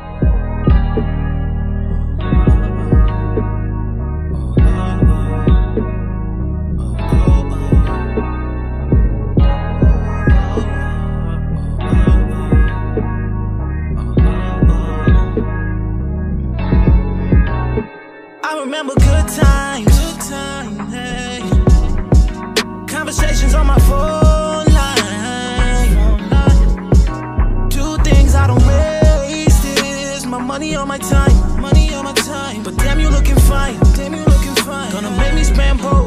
Remember good times, hey. Conversations on my phone line. 2 things I don't waste is my money or my time. But damn, you looking fine. Gonna make me spend both.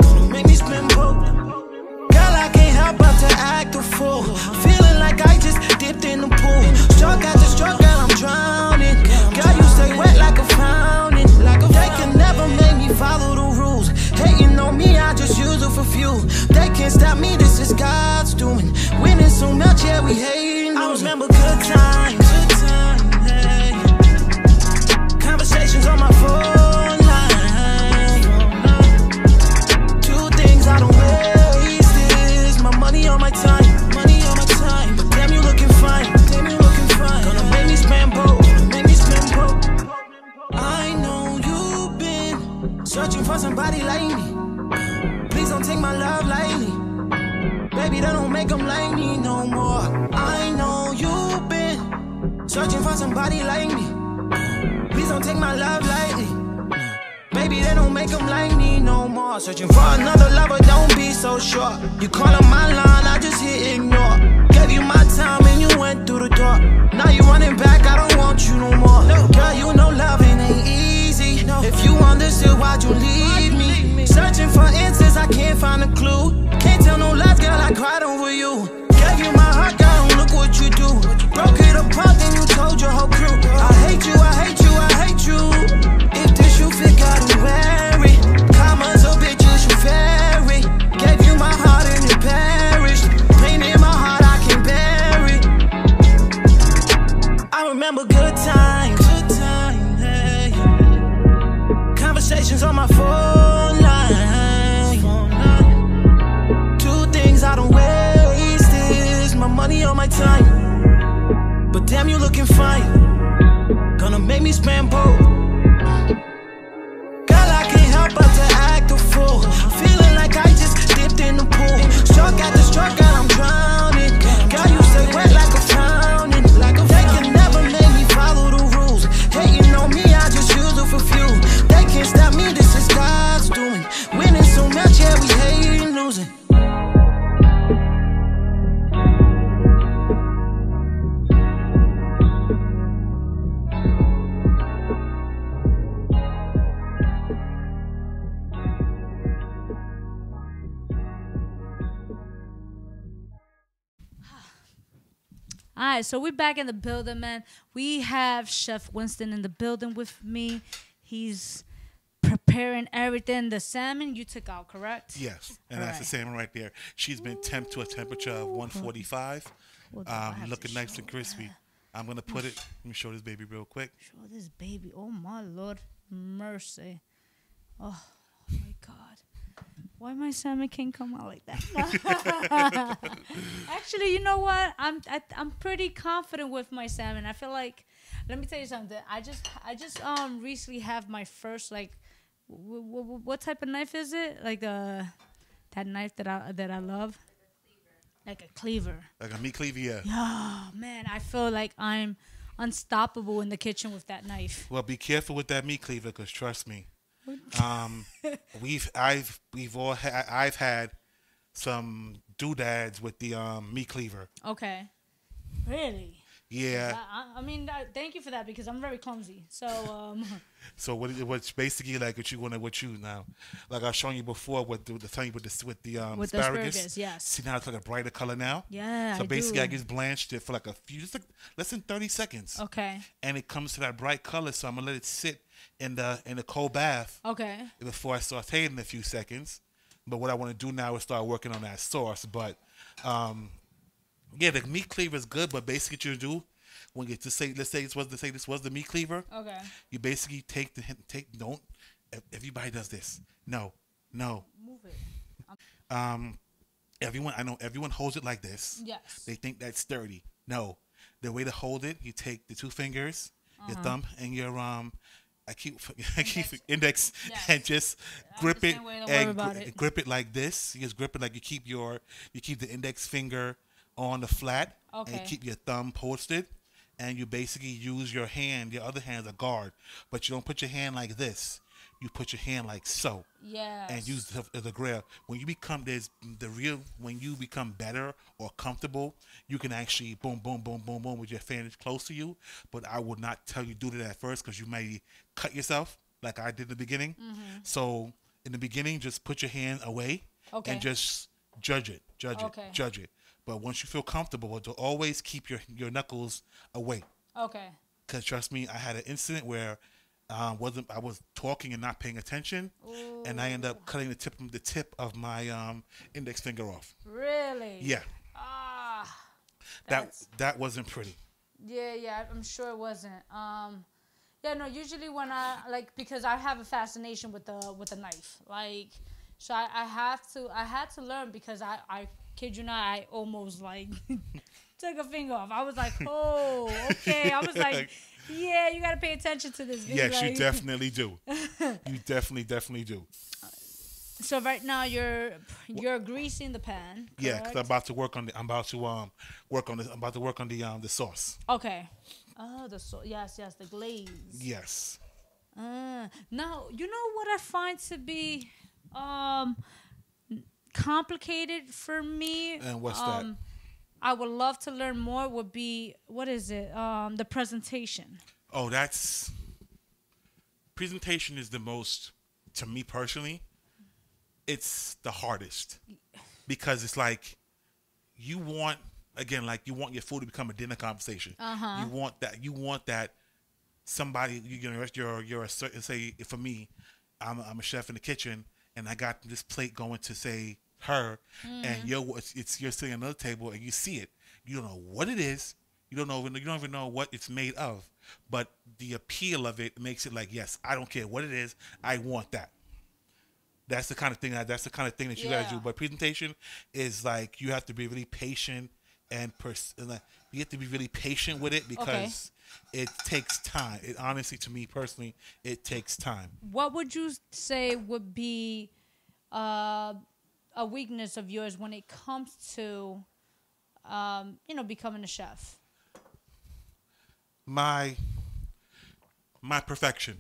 Girl, I can't help but to act a fool. Feeling like I just dipped in the pool. Struck after struck, girl, I'm drowning. Girl, you stay wet like a fountain. They can never make me follow the rules. Hating on me, I just use it for fuel. They can't stop me, this is God's doing. Winning so much, yeah, we hating. I remember good times, hey. Conversations on my phone line. 2 things I don't waste is my money or my time. But damn, you looking fine. Gonna make me spend both. I know you've been searching for somebody like me. Please don't take my love lightly. Baby, that don't make them like me no more. I know you've been searching for somebody like me. Please don't take my love lightly. Baby, they don't make them like me no more. Searching for another lover, don't be so sure. You call on my line, I just hit ignore. Gave you my time and you went through the door. Now you running back, I don't want you no more. Girl, you know loving ain't easy. If you understood, why'd you leave me? Searching for answers. I can't find a clue. Can't tell no lies, girl, I cried over you. Gave you my heart, girl, look what you do. Broke it apart, then you told your whole crew. I hate you, I hate you, I hate you. If this you fit, gotta wear it. Commas or bitches, you vary. Gave you my heart and it perished. Pain in my heart, I can't bear it. I remember good times, hey. Conversations on my phone line. Two things I don't waste is my money or my time. But damn, you looking fine. Gonna make me spend both. Girl, I can't help but to act a fool. Feeling like I just dipped in the pool. Struck at the stroke, girl, I'm drowning. Girl, you stay wet like a fountain. They can never make me follow the rules. Hating on me, I just use it for fuel. They can't stop me, this is God's doing. Winning so much, yeah, we hating losing. All right, so we're back in the building, man. We have Chef Winston in the building with me. He's preparing everything. The salmon you took out, correct? Yes, and that's the salmon right there. She's been temped to a temperature of 145. Looking nice and crispy. I'm gonna put it. Let me show this baby real quick. Show this baby. Oh my Lord, mercy. Oh my God. Why my salmon can't come out like that? Actually, you know what? I'm pretty confident with my salmon. I feel like, let me tell you something. I just recently have my first, like, what type of knife is it? Like that knife that I love. Like a cleaver. Like a meat cleaver, yeah. Oh man, I feel like I'm unstoppable in the kitchen with that knife. Well, be careful with that meat cleaver, cause trust me. I've had some doodads with the meat cleaver. Okay. Really? Yeah. I mean, thank you for that because I'm very clumsy. So So what's basically like what you now? Like I was showing you before with the thing with the asparagus. Yes. See now it's like a brighter color now. Yeah. So basically I just blanched it for like just like less than 30 seconds. Okay. And it comes to that bright color, so I'm gonna let it sit in the cold bath. Okay. Before I saute it in a few seconds. But what I want to do now is start working on that sauce. But yeah, the meat cleaver is good, but basically what you do when you let's say this was the meat cleaver. Okay. You basically don't everybody does this. No. Move it. I know everyone holds it like this. Yes. They think that's sturdy. No. The way to hold it, you take the two fingers, your thumb and your I keep index yes. and just grip it and grip it like this. You just grip it like you keep the index finger on the flat and keep your thumb posted, and you basically use your other hand as a guard, but you don't put your hand like this. You put your hand like so. Yes. And use it as a grab. When you become better or comfortable, you can actually boom, boom, boom, boom, boom with your fingers close to you. But I would not tell you do that at first because you may cut yourself like I did in the beginning. Mm-hmm. So in the beginning, just put your hand away and just judge it. But once you feel comfortable, to always keep your knuckles away. Okay. Because trust me, I had an incident where I was talking and not paying attention. Ooh. And I ended up cutting the tip of my index finger off. Really? Yeah. That wasn't pretty. Yeah, I'm sure it wasn't. Yeah, no, usually when because I have a fascination with the knife. Like, so I had to learn because I kid you not, I almost like took a finger off. I was like, oh, okay. I was like, yeah, you got to pay attention to this. Yes, like, you definitely do. You definitely do. So right now you're greasing the pan. Correct? Yeah, because I'm about to work on the sauce. Okay. Oh, the sauce. Yes, the glaze. Yes. Now you know what I find to be complicated for me. And what's that? I would love to learn more. Would be what is it? The presentation. Oh, presentation is the most, to me personally, it's the hardest because it's like you want you want your food to become a dinner conversation. You want that somebody you're a certain, say for me, I'm a chef in the kitchen and I got this plate going to say her and you're sitting at another table and you see it. You don't know what it is. You don't even know what it's made of, but the appeal of it makes it like, yes, I don't care what it is. I want that. That's the kind of thing that you gotta do. But presentation is like you have to be really patient and you have to be really patient with it because it takes time. It honestly, to me personally, it takes time. What would you say would be a weakness of yours when it comes to becoming a chef? My perfection.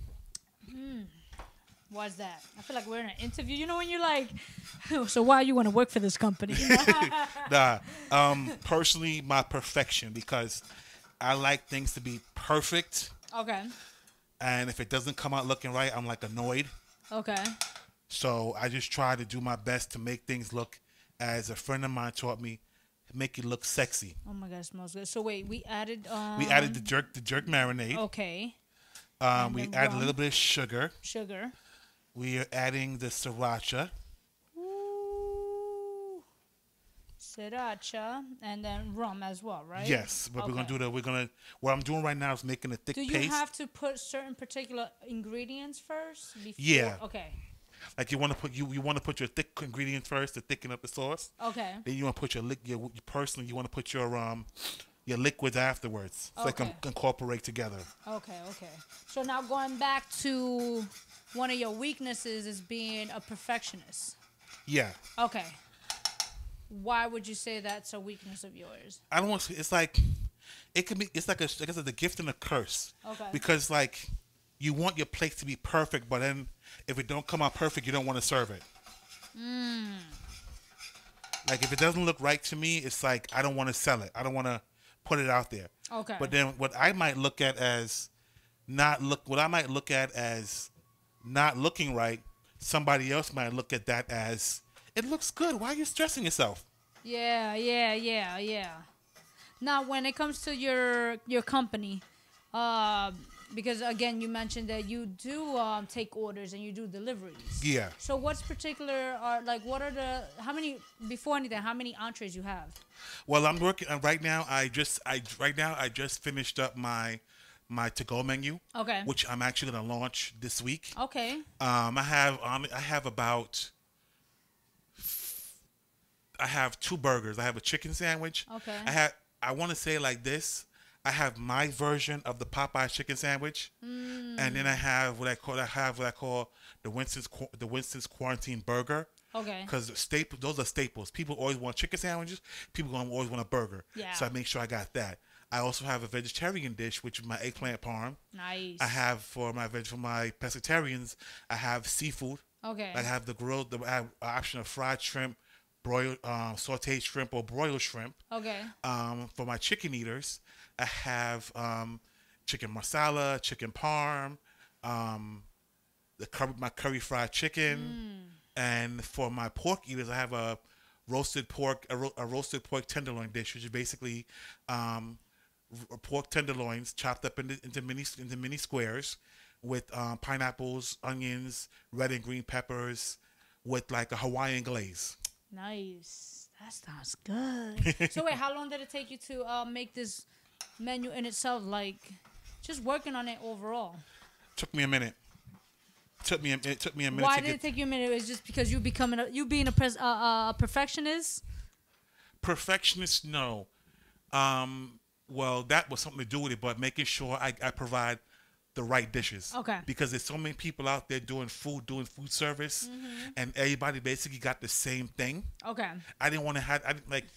Why's that? I feel like we're in an interview. You know when you're like, so why you want to work for this company? Personally, my perfection, because I like things to be perfect. Okay. And if it doesn't come out looking right, I'm like annoyed. Okay. So I just try to do my best to make things look, as a friend of mine taught me, make it look sexy. Oh my God, it smells good. So wait, we added the jerk marinade. Okay. We added a little bit of sugar. Sugar. We are adding the sriracha. Ooh. Sriracha and then rum as well, right? Yes, but what I'm doing right now is making a thick paste. Do you have to put certain particular ingredients first before? Yeah. Okay. Like you want to put your thick ingredients first to thicken up the sauce. Okay. Then you want to put you want to put your liquids afterwards. So they can incorporate together. Okay. So now going back to one of your weaknesses is being a perfectionist. Yeah. Okay. Why would you say that's a weakness of yours? I don't want to. It's like the gift and a curse. Okay. Because like you want your plate to be perfect, but then if it don't come out perfect, you don't want to serve it. Like if it doesn't look right to me, it's like I don't want to sell it. I don't want to put it out there. Okay. But then what I might look at as not looking right, somebody else might look at that as it looks good. Why are you stressing yourself? Yeah. Now, when it comes to your company, because again, you mentioned that you do take orders and you do deliveries. Yeah. So what's particular? How many entrees you have? Well, I'm working right now. I just finished up my to-go menu. Okay. Which I'm actually gonna launch this week. Okay. I have 2 burgers. I have a chicken sandwich. Okay. I want to say it like this. I have my version of the Popeye chicken sandwich, and then I have what I call the Winston's quarantine burger. Okay. Because those are staples. People always want chicken sandwiches. People always want a burger. Yeah. So I make sure I got that. I also have a vegetarian dish, which is my eggplant parm. Nice. I have for my pescatarians, I have seafood. Okay. I have I have an option of fried shrimp, sauteed shrimp, or broiled shrimp. Okay. For my chicken eaters, I have chicken masala, chicken parm, my curry fried chicken, and for my pork eaters, I have a roasted pork tenderloin dish, which is basically pork tenderloins chopped up into mini squares with pineapples, onions, red and green peppers, with like a Hawaiian glaze. Nice. That sounds good. So wait, how long did it take you to make this menu in itself? Like, just working on it overall. Took me a minute. It took me a minute. Why did it take you a minute? It was just because you being a perfectionist. Perfectionist, no. Well, that was something to do with it, but making sure I provide the right dishes. Okay. Because there's so many people out there doing food service, and everybody basically got the same thing. Okay. I didn't want to have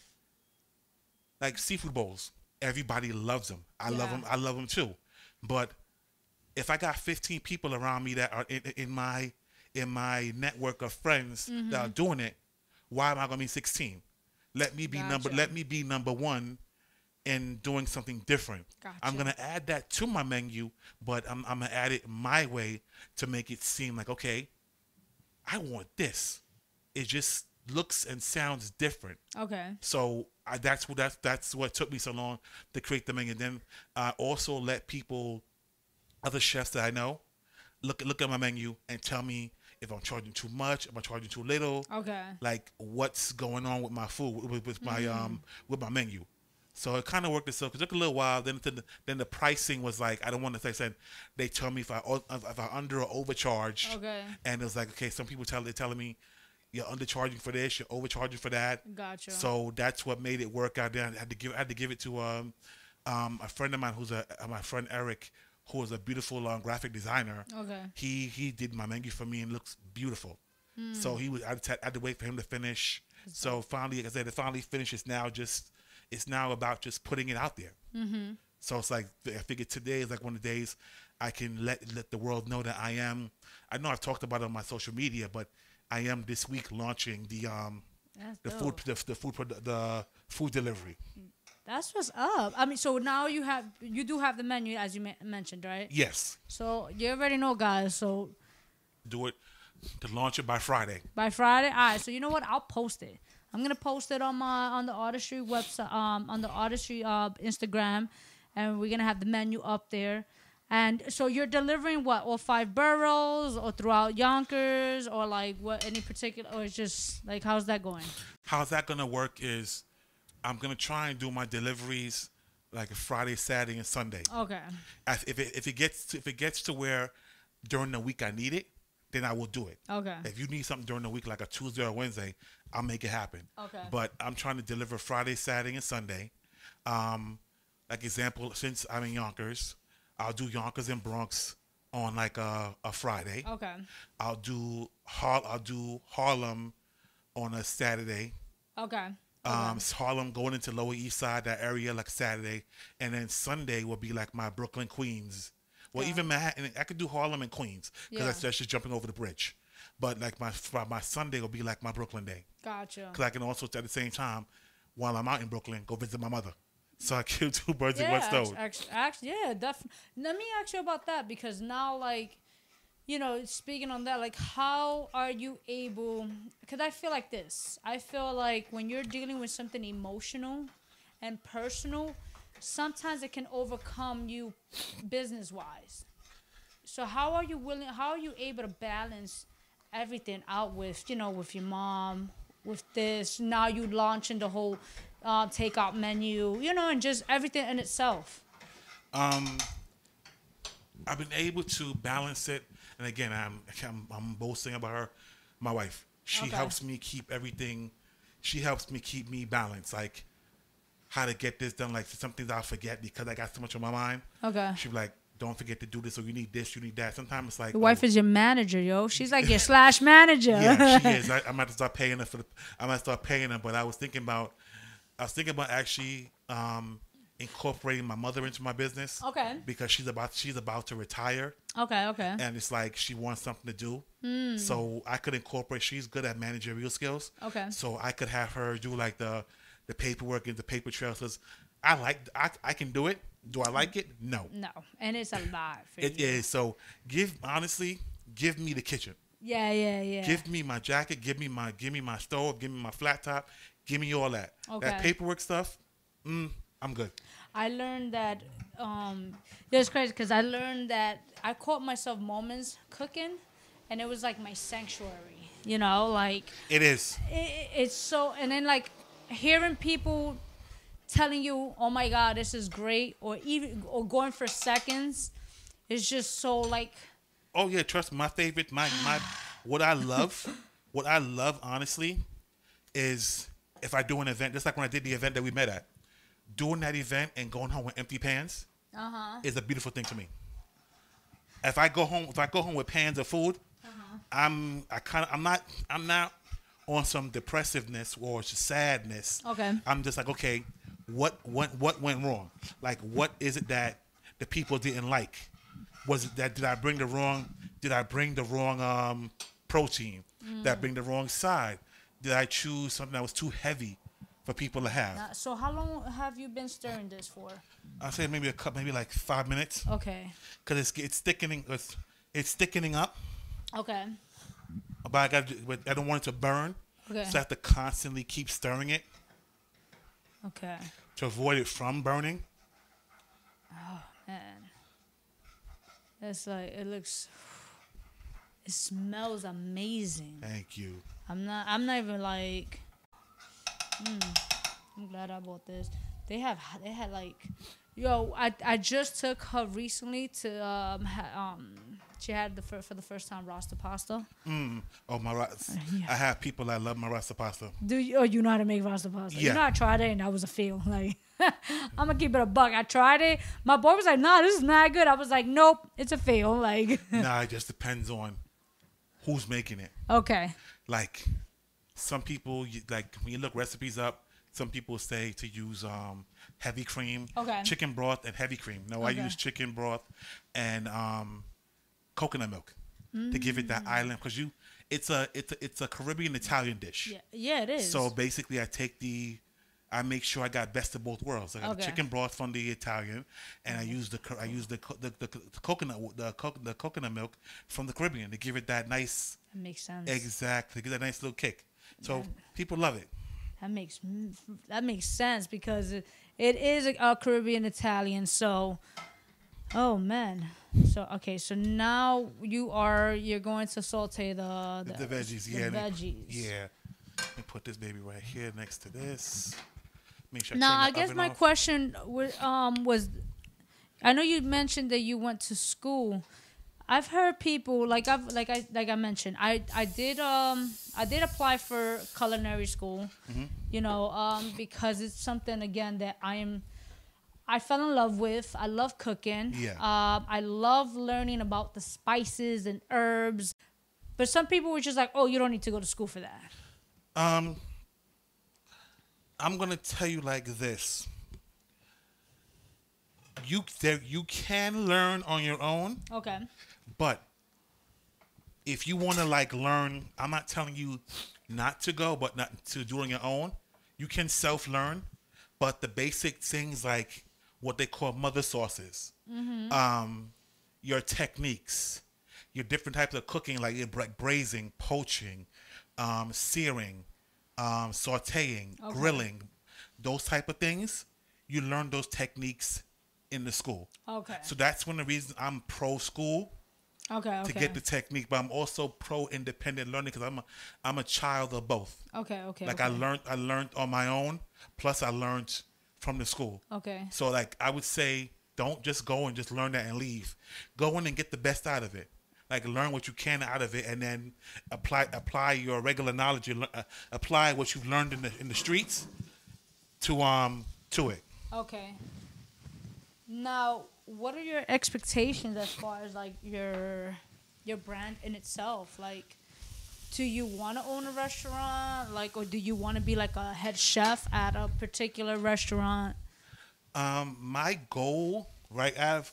like seafood bowls. Everybody loves them. I love them. I love them too. But if I got 15 people around me that are in my network of friends that are doing it, why am I going to be 16? Let me be number one in doing something different. Gotcha. I'm going to add that to my menu, but I'm going to add it my way to make it seem like, okay, I want this. It just looks and sounds different. Okay. So that's what took me so long to create the menu. Then I also let people, other chefs that I know, look at my menu and tell me if I'm charging too much, am I charging too little? Okay. Like what's going on with my food, with my menu. So it kind of worked itself. It took a little while. Then the pricing was like, I don't want to say. Said they tell me if I under or overcharge. Okay. And it was like, okay, some people they're telling me you're undercharging for this, you're overcharging for that. Gotcha. So that's what made it work out there. I had to give it to a friend of mine who's my friend Eric, who is a beautiful graphic designer. Okay. He did my menu for me and it looks beautiful. So I had to wait for him to finish. So finally, like I said, it finally finished. It's now about just putting it out there. Mm-hmm. So it's like, I figured today is like one of the days I can let the world know that I know I've talked about it on my social media, but I am this week launching the food delivery. That's what's up. I mean, so now you do have the menu as you mentioned, right? Yes. So you already know, guys. So do it to launch it by Friday. By Friday, all right. So you know what? I'll post it. I'm gonna post it on the Artistry website, on the Artistry Instagram, and we're gonna have the menu up there. And so you're delivering what, all 5 boroughs, or throughout Yonkers, or like what, any particular, or it's just like, how's that going? How's that gonna work is I'm gonna try and do my deliveries like Friday, Saturday, and Sunday. Okay. If it gets to where during the week I need it, then I will do it. Okay. If you need something during the week, like a Tuesday or Wednesday, I'll make it happen. Okay. But I'm trying to deliver Friday, Saturday, and Sunday. Like example, since I'm in Yonkers, I'll do Yonkers and Bronx on like a Friday. Okay. I'll do Harlem on a Saturday. Okay. Harlem going into Lower East Side, that area, like Saturday, and then Sunday will be like my Brooklyn, Queens. Well, even Manhattan. I could do Harlem and Queens because that's just jumping over the bridge. But like my Sunday will be like my Brooklyn day. Gotcha. Because I can also at the same time, while I'm out in Brooklyn, go visit my mother. So I kill 2 birds with one stone. Actually, yeah, definitely. Let me ask you about that, because now, like, you know, speaking on that, like, how are you able? Because I feel like this. I feel like when you're dealing with something emotional and personal, sometimes it can overcome you business-wise. So how are you able to balance everything out with, you know, with your mom, with this, now you launching the whole takeout menu, you know, and just everything in itself? I've been able to balance it, and again, I'm boasting about her, my wife. She helps me keep everything. She helps me keep me balanced, like how to get this done. Like some things I'll forget because I got so much on my mind. Okay. She'll be like, don't forget to do this, or you need this, you need that. Sometimes it's like, your wife is your manager, yo. She's like your / manager. Yeah, she is. I'm about to start paying her but I was thinking about actually incorporating my mother into my business. Okay. Because she's about to retire. Okay. And it's like she wants something to do. So I could incorporate. She's good at managerial skills. Okay. So I could have her do like the paperwork and the paper trails. Cause I can do it. Do I like it? No. No. And it's a lot for It is. So give me the kitchen. Yeah. Give me my jacket. Give me my stove. Give me my flat top. Give me all that. Okay. That paperwork stuff. I'm good. I learned that. It's crazy because I learned that I caught myself moments cooking, and it was like my sanctuary. You know, like it is. It's so, and then like hearing people telling you, "Oh my God, this is great," or going for seconds, is just so like. Oh yeah, trust me, my favorite, my what I love honestly, is if I do an event, just like when I did the event that we met at, doing that event and going home with empty pans is a beautiful thing to me. If I go home with pans of food, I'm not on some depressiveness or sadness. Okay. I'm just like, okay, what went wrong? Like, what is it that the people didn't like? Was it that did I bring the wrong protein? Did I bring the wrong side? Did I choose something that was too heavy for people to have? So how long have you been stirring this for? I'll say maybe like 5 minutes. Okay. Because it's thickening. It's thickening up. Okay. but I don't want it to burn. Okay. So I have to constantly keep stirring it. Okay. To avoid it from burning. Oh man, that's like it looks. It smells amazing. Thank you. I'm not even like. I'm glad I bought this. They had like, yo. I just took her recently to she had for the first time Rasta pasta. Oh my Rasta! I have people that love my Rasta pasta. Do you? Oh, you know how to make Rasta pasta? Yeah. You know, I tried it and that was a fail. Like, I'm gonna keep it a buck. I tried it. My boy was like, "Nah, this is not good." I was like, "Nope, it's a fail." Like, nah, it just depends on who's making it. Okay. Like, some people like when you look recipes up. Some people say to use heavy cream, chicken broth, and heavy cream. No, I use chicken broth and coconut milk to give it that island because it's a Caribbean Italian dish. Yeah, it is. So basically, I make sure I got best of both worlds. I got the chicken broth from the Italian, and I use the coconut milk from the Caribbean to give it that nice. That makes sense. Exactly, give that nice little kick. So people love it. That makes sense because it is a Caribbean Italian. So, oh man. So okay. So now you're going to saute the veggies. The veggies. Yeah. Let me put this baby right here next to this. Make sure. Now I guess my question was I know you mentioned that you went to school. I've heard people like I mentioned. I did apply for culinary school, you know, because it's something again that I fell in love with. I love cooking. Yeah. I love learning about the spices and herbs, but some people were just like, "Oh, you don't need to go to school for that." I'm gonna tell you like this. You can learn on your own. Okay. But if you want to like learn, I'm not telling you not to go, but not to do it on your own. You can self-learn, but the basic things like what they call mother sauces, your techniques, your different types of cooking, like braising, poaching, searing, sauteing, grilling, those type of things. You learn those techniques in the school. Okay. So that's one of the reasons I'm pro school. Okay. To get the technique, but I'm also pro independent learning because I'm a child of both. Okay. Like I learned on my own, plus I learned from the school. Okay. So like I would say, don't just go and just learn that and leave. Go in and get the best out of it. Like learn what you can out of it, and then apply your regular knowledge. Apply what you've learned in the streets to it. Okay. Now, what are your expectations as far as like your brand in itself? Like, do you want to own a restaurant? Like, or do you want to be like a head chef at a particular restaurant? My goal, right?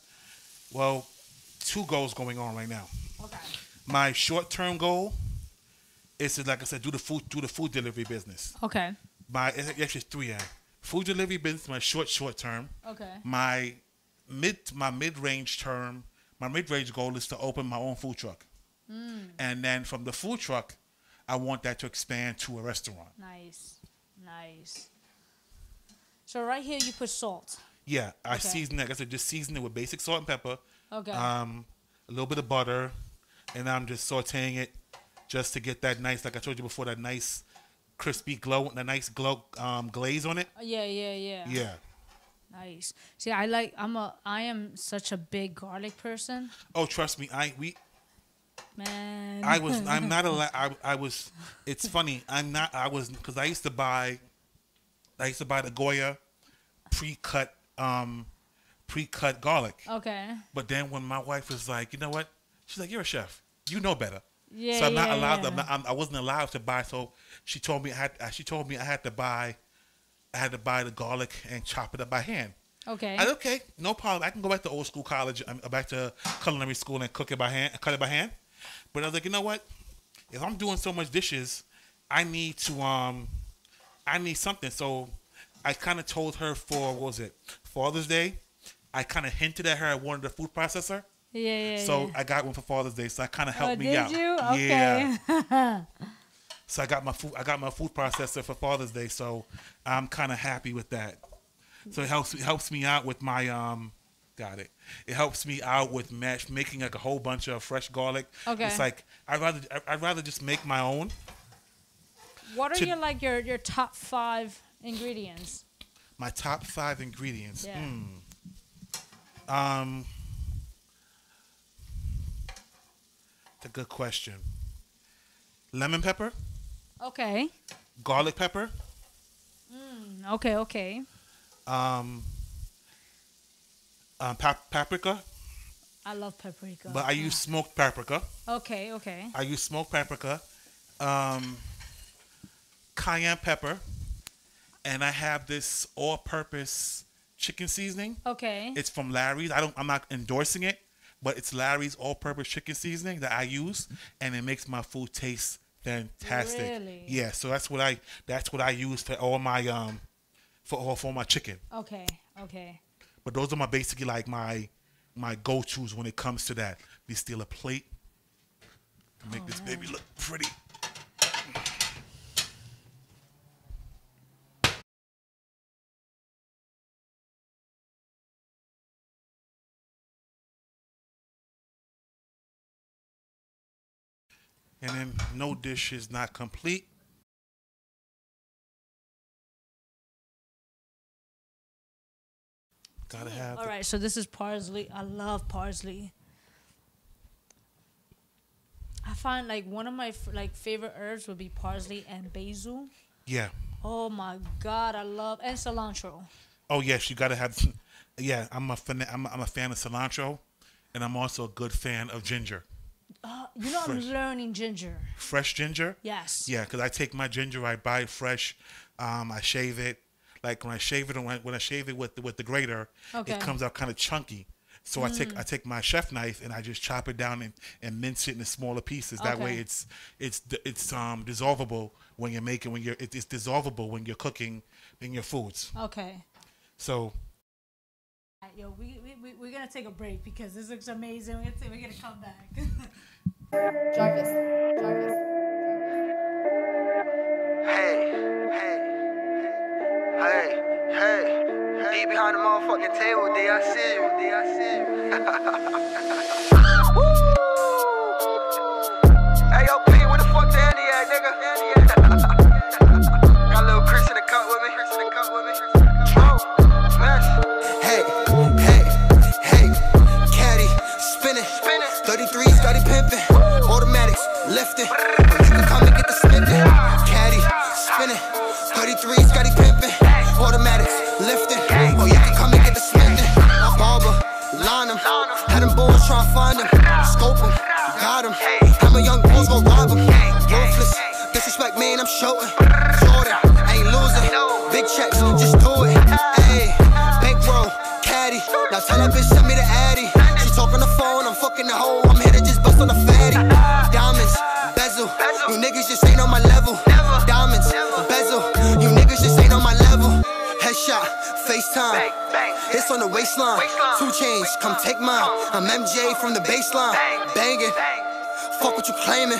Two goals going on right now. Okay. My short-term goal is to, like I said, do the food delivery business. Okay. It's actually three. Food delivery business. My short term. Okay. My mid-range goal is to open my own food truck. And then from the food truck, I want that to expand to a restaurant. Nice. So right here you put salt. Yeah, I season it. Like I said, just season it with basic salt and pepper. Okay. A little bit of butter, and I'm just sauteing it just to get that nice, like I told you before, that nice crispy glow, the nice glaze on it. Yeah. Yeah. Nice. See, I am such a big garlic person. Oh, trust me, Man. I'm not allowed. I was. It's funny. Because I used to buy the Goya pre-cut garlic. Okay. But then when my wife was like, you know what? She's like, you're a chef. You know better. Yeah. So I'm not allowed. I wasn't allowed to buy. So she told me I had to buy the garlic and chop it up by hand. Okay. Okay, no problem. I can go back to old school college, back to culinary school and cut it by hand. But I was like, you know what? If I'm doing so much dishes, I need something. So I kind of told her for, Father's Day, I kind of hinted at her I wanted a food processor. So I got one for Father's Day, so that kind of helped me out. Did you? Okay. Yeah. So I got my food processor for Father's Day, so I'm kind of happy with that. So it helps me out with my It helps me out with making like a whole bunch of fresh garlic. Okay. It's like I'd rather just make my own. What are your top 5 ingredients? My top 5 ingredients. Yeah. It's a good question. Lemon pepper. Okay. Garlic pepper. Okay. Paprika. I love paprika. But I use smoked paprika. Okay. I use smoked paprika. Cayenne pepper. And I have this all-purpose chicken seasoning. Okay. It's from Larry's. I'm not endorsing it, but it's Larry's all-purpose chicken seasoning that I use, and it makes my food taste fantastic. Really? Yeah. So that's what I use for all my for my chicken. Okay. But those are basically like my go-tos when it comes to that. Let me steal a plate to make this baby look pretty. And then no dish is not complete. Gotta have. All right, so this is parsley. I love parsley. I find like one of my favorite herbs would be parsley and basil. Yeah. Oh my God, I love and cilantro. Oh yes, you gotta have. Yeah, I'm a fan of cilantro, and I'm also a good fan of ginger. I'm learning ginger. Fresh ginger? Yes. Yeah, because I take my ginger, I buy it fresh. I shave it. Like when I shave it, when I shave it with the grater, it comes out kind of chunky. So I take my chef knife and I just chop it down and mince it in smaller pieces. That way it's dissolvable when you're making it's dissolvable when you're cooking in your foods. Okay. So. Yo, we're gonna take a break because this looks amazing. We're gonna come back. Jarvis. Hey. Deep behind the motherfucking table, D, I see you. Hey, yo, P, where the fuck the Andy at, nigga? Got a little Chris in the cup with me. Oh, mess. Hey, caddy, spinning. 33, Scotty pimping. Automatics, lifting. You can come and get the spinning. Caddy, spinning. 33, Scotty pimping. Automatics, lifting. Oh, you can come and get the spinning. Barber, line them. Had them boys try to find them. Scope them, got them. How my young boys gon' rob them. Ruthless, disrespect me and I'm shooting. Jordan, ain't losing. Big checks, just do it. Ayy, bankroll, caddy. Now tell that bitch send me the addy. She talk on the phone, I'm fucking the hoe. I'm here to just bust on the fatty. Diamonds, bezel. You niggas just ain't on my level. Diamonds, bezel. You niggas just ain't on my level. Headshot, FaceTime. It's on the waistline. 2 chains, come take mine. I'm MJ from the baseline. Banging. Fuck what you claiming.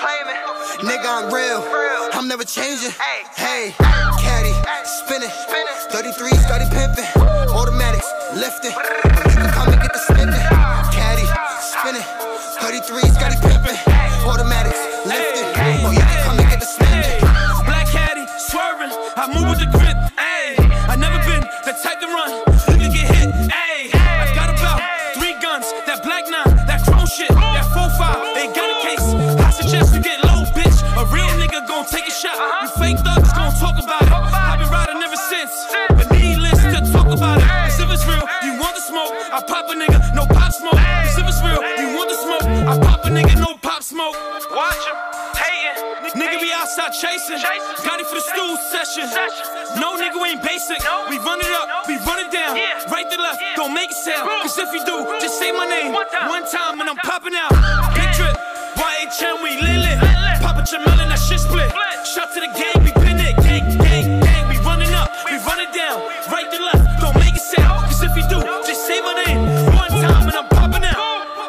Nigga, I'm real. I'm never changing. Hey, caddy, spinning. 33, Scotty pimping. Automatics, lifting. You can come and get the spinning. Caddy, spinning. 33, Scotty pimping. Automatics, lifting. Oh, you can come and get the spinning. Black caddy, swerving. I move with the grip. Ayy, I never been the type to run. You can get hit. Ayy, I got about 3 guns. That black 9, that chrome shit, that 4-5. Ain't got a case. I suggest you get low, bitch. A real nigga gon' take a shot. You fake thugs gon' talk about it. I've been riding ever since, but needless to talk about it. Cause if it's real, you want the smoke, I pop a nigga, no pop smoke. Cause if it's real, you want the smoke, I pop a nigga, no pop smoke. Watch him, hating. Nigga be outside chasing. Got it for the stool session. No nigga ain't basic. We run it up, we run it down. Right to left, don't make it sound. Cause if you do, just say my name one time and I'm popping out. Big trip, YHM, we lit. Papa Jamel and that shit split. Shot to the gang, we pin it. Gang. We running up, we run it down. Right to left, don't make it sound. Cause if you do, just say my name one time and I'm popping out.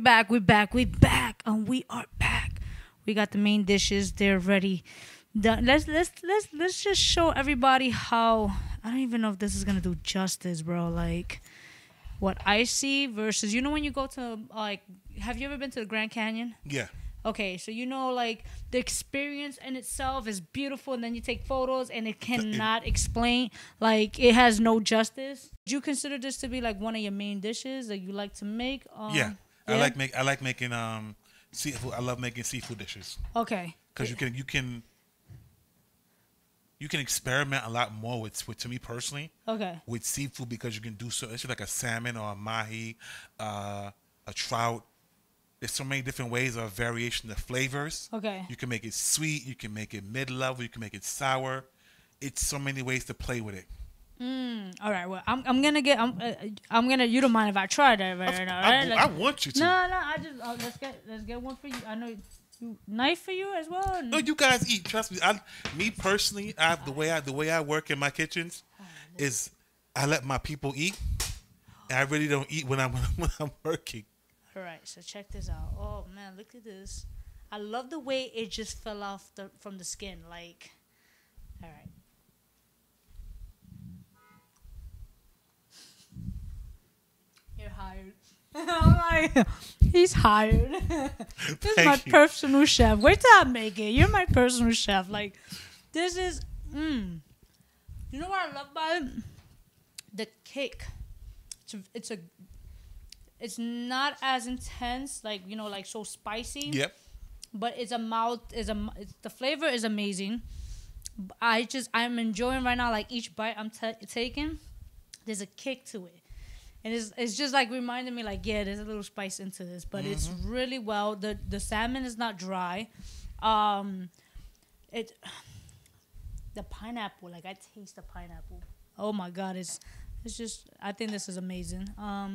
back, and we are back. We got the main dishes. They're ready. Let's just show everybody how. I don't even know if this is gonna do justice, bro. Like what I see versus when you go to like, have you ever been to the Grand Canyon? Yeah. Okay, so like the experience in itself is beautiful, and then you take photos, and it cannot explain. Like it has no justice. Do you consider this to be like one of your main dishes that you like to make? Yeah. I like making seafood. I love making seafood dishes. Okay. Because you can experiment a lot more with to me personally. Okay. With seafood, because you can do so. It's like a salmon or a mahi, a trout. There's so many different ways of variation of flavors. Okay. You can make it sweet. You can make it mid-level. You can make it sour. It's so many ways to play with it. All right. Well, I'm gonna. You don't mind if I try that right now, right? I want you to. No. I just let's get one for you. I know knife for you as well. No, you guys eat. Trust me. Me personally, the way I work in my kitchens is I let my people eat, and I really don't eat when I'm working. All right. So check this out. Oh man, look at this. I love the way it just fell off from the skin. Like, all right. You're hired. I'm like, he's hired. This is my personal chef. Wait till I make it. You're my personal chef. Like, this is, You know what I love about it? The kick. It's not as intense, like, like so spicy. Yep. But the flavor is amazing. I'm enjoying right now, like each bite I'm taking, there's a kick to it. And it's just like reminding me, like, yeah, there's a little spice into this, but it's really well. The salmon is not dry. The pineapple, like I taste the pineapple. Oh my God, it's just, I think this is amazing.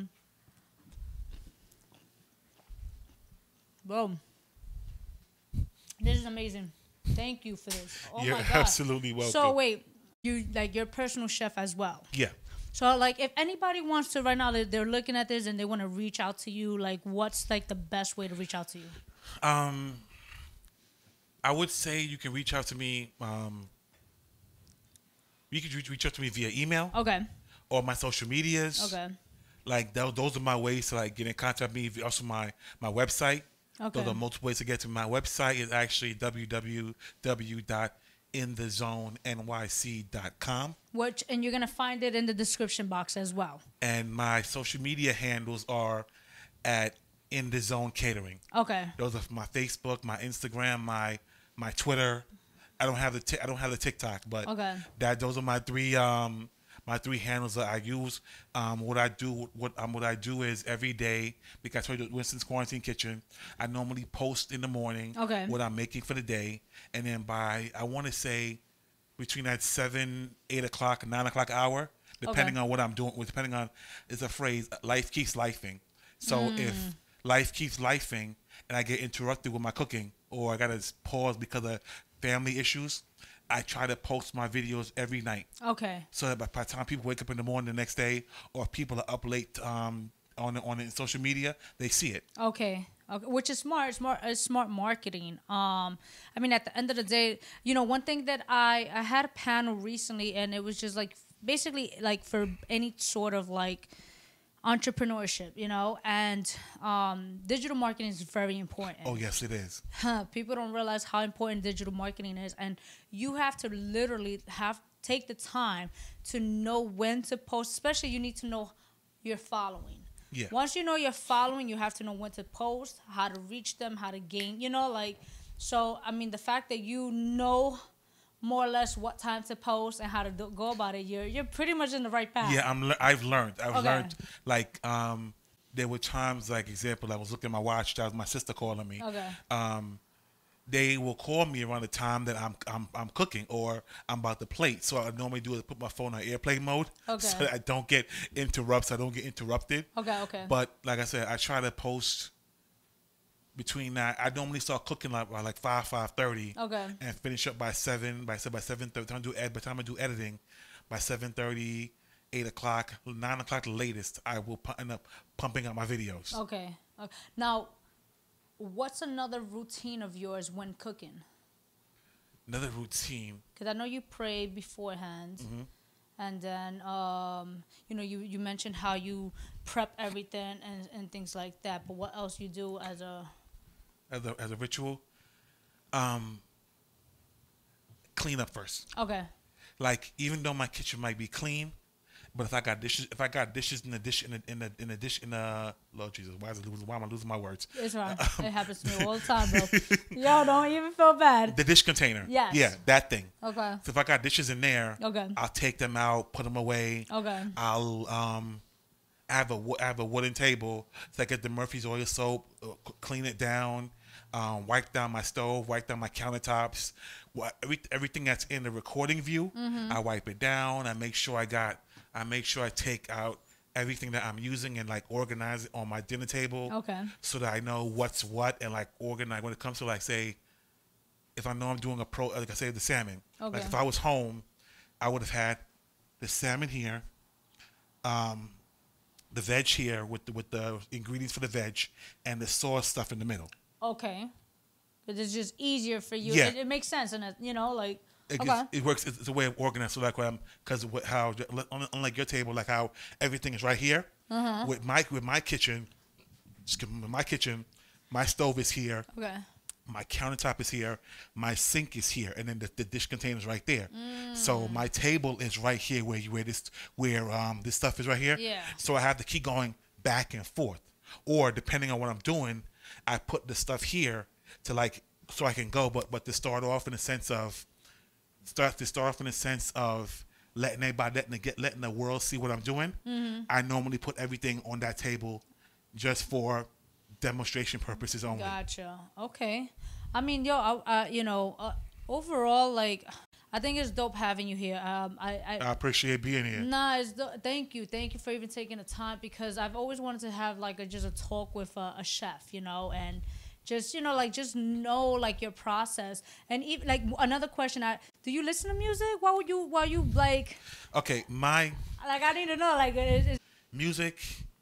Bro, this is amazing. Thank you for this. Oh You're my God. absolutely welcome. So wait, you're a personal chef as well. Yeah. So, like, if anybody wants to right now, they're looking at this and they want to reach out to you, like, what's, like, the best way to reach out to you? I would say you can reach out to me. You can reach out to me via email. Okay. Or my social medias. Okay. Like, those are my ways to, like, get in contact with me. Also, my website. Okay. Those are multiple ways to get to my website. Is actually www.inthezonegyc.com. And you're going to find it in the description box as well. And my social media handles are at In The Zone Catering. Okay. Those are my Facebook, my Instagram, my Twitter. I don't have the TikTok, but okay. Those are my three handles that I use. What I do is every day, because I told you Winston's Quarantine Kitchen, I normally post in the morning what I'm making for the day, and then by, I want to say, between that 7, 8 o'clock, 9 o'clock hour, depending on what I'm doing, depending on, is a phrase, life keeps lifing. So if life keeps lifing and I get interrupted with my cooking, or I got to pause because of family issues, I try to post my videos every night. Okay. So that by the time people wake up in the morning the next day, or if people are up late on social media, they see it. Okay. Which is smart. It's smart marketing. I mean, at the end of the day, one thing that I had a panel recently, and it was just like basically like for any sort of like entrepreneurship, and digital marketing is very important. Oh, yes, it is. People don't realize how important digital marketing is, and you have to literally take the time to know when to post, especially you need to know your following. Yeah. Once you know your following, you have to know when to post, how to reach them, how to gain, so, I mean, the fact that you know more or less what time to post and how to go about it, you're pretty much in the right path. Yeah, I've learned. Like, there were times, like, example, I was looking at my watch, that was my sister calling me. Okay. They will call me around the time that I'm cooking or I'm about to plate. So what I normally do is put my phone on airplane mode, so that I don't get interrupted. Okay. But like I said, I try to post between that. I normally start cooking like 5:30. Okay. And finish up by 7. By 7:30. By the time I do editing, by 7:30, 8 o'clock, 9 o'clock the latest, I will end up pumping out my videos. Okay. Now, what's another routine of yours when cooking? Another routine. Because I know you pray beforehand. And then, you know, you mentioned how you prep everything and things like that. But what else you do as a ritual? Clean up first. Okay. Like, even though my kitchen might be clean, but if I got dishes in the dish Lord Jesus, why am I losing my words? It's right. It happens to me all the time, bro. Yo, don't even feel bad. The dish container. Yes. Yeah, that thing. Okay. So if I got dishes in there, okay, I'll take them out, put them away. Okay. I'll I have a wooden table, so I get the Murphy's oil soap, clean it down, wipe down my stove, wipe down my countertops, everything that's in the recording view. I wipe it down. I make sure I take out everything that I'm using and like organize it on my dinner table. Okay. So that I know what's what and like organize when it comes to like say, if I know I'm doing like I say the salmon. Okay. Like if I was home, I would have had the salmon here, the veg here with the ingredients for the veg and the sauce stuff in the middle. Okay. Because it's just easier for you. Yeah. It makes sense, and you know, like. It works. It's a way of organizing. So like, because how unlike your table, like how everything is right here. With my kitchen, my stove is here. Okay. My countertop is here. My sink is here, and then the dish container is right there. So my table is right here where this stuff is right here. Yeah. So I have to keep going back and forth, or depending on what I'm doing, I put the stuff here to like so I can go, but to start off in a sense of. Start off in a sense of letting the world see what I'm doing. I normally put everything on that table just for demonstration purposes only. Gotcha. Okay. I mean, yo, overall, like, I think it's dope having you here. I appreciate being here. Nah, thank you for even taking the time, because I've always wanted to have like just a talk with a chef, you know, and. Just just know like your process. And even like another question, do you listen to music while you like? Okay, I need to know like music.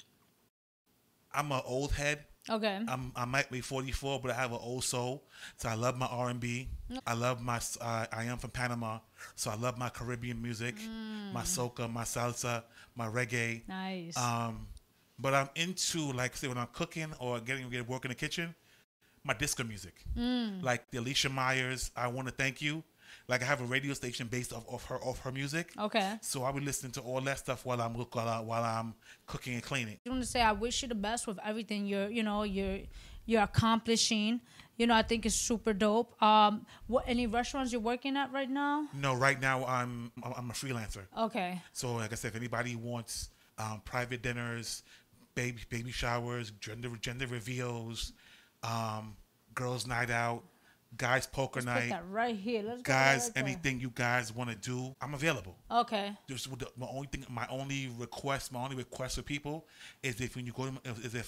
I'm an old head. Okay. I might be 44, but I have an old soul. So I love my R&B. I love my. I am from Panama, so I love my Caribbean music, my soca, my salsa, my reggae. Nice. But I'm into like say when I'm cooking or getting work in the kitchen. My disco music, like the Alicia Myers, I Want to Thank You. Like I have a radio station based off her music. Okay. So I be listening to all that stuff while I'm cooking and cleaning. I want to say I wish you the best with everything you're accomplishing. You know, I think it's super dope. Any restaurants you're working at right now? No, right now I'm a freelancer. Okay. So like I said, if anybody wants private dinners, baby showers, gender reveals. Girls' night out, guys' poker night. Put that right here. Let's guys, anything you guys want to do, I'm available. Okay. Just my only request for people is if when you go to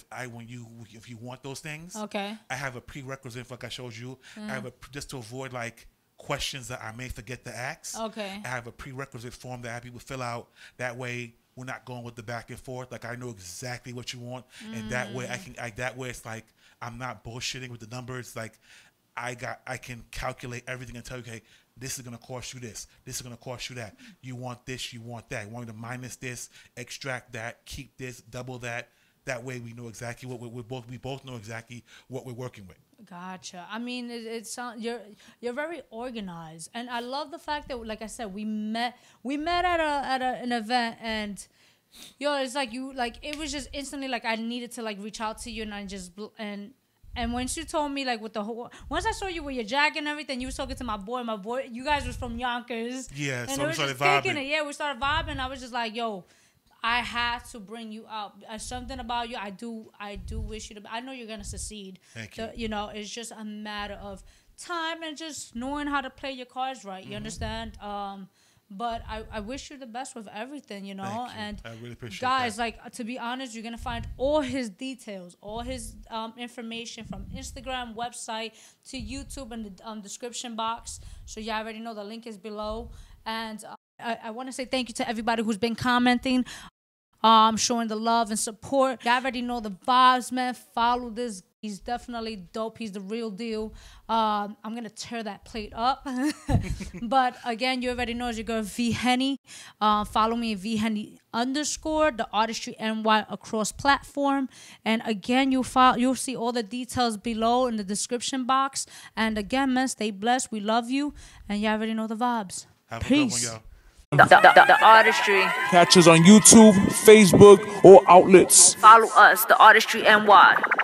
if you want those things. Okay. I have a prerequisite, like I showed you. I have just to avoid like questions that I may forget to ask. Okay. I have a prerequisite form that I have people fill out. That way. We're not going with the back and forth. Like I know exactly what you want, and that way that way it's like I'm not bullshitting with the numbers. Like I can calculate everything and tell you, okay, this is gonna cost you this. This is gonna cost you that. You want this. You want that. You want me to minus this, extract that, keep this, double that. That way we know exactly what we both know exactly what we're working with. Gotcha. I mean, it sounds you're very organized, and I love the fact that, like I said, we met at an event, and it's like it was just instantly like I needed to like reach out to you, and I just and once you told me like with the whole once I saw you with your jacket and everything, you was talking to my boy, you guys was from Yonkers, yeah, and so we started vibing. Yeah, we started vibing. I was just like, yo. I had to bring you out. Something about you, I do wish you to. I know you're gonna succeed. Thank you. You know, it's just a matter of time and just knowing how to play your cards right. You understand? But I wish you the best with everything. You know, Thank you. And I really appreciate guys, that. like to be honest, you're gonna find all his details, all his information from Instagram, website to YouTube in the description box. So you already know the link is below. And I want to say thank you to everybody who's been commenting showing the love and support. Y'all already know the vibes, man. Follow this. He's definitely dope. He's the real deal. I'm going to tear that plate up. But again, you already know it's your girl V-Henny. Follow me at V-Henny _ the Artistry NY across platform. And again, you'll see all the details below in the description box. And again, man, stay blessed. We love you. And y'all already know the vibes. Have Peace. a good one, y'all. The Artistry. Catch us on YouTube, Facebook, or outlets. Follow us, the Artistry NY.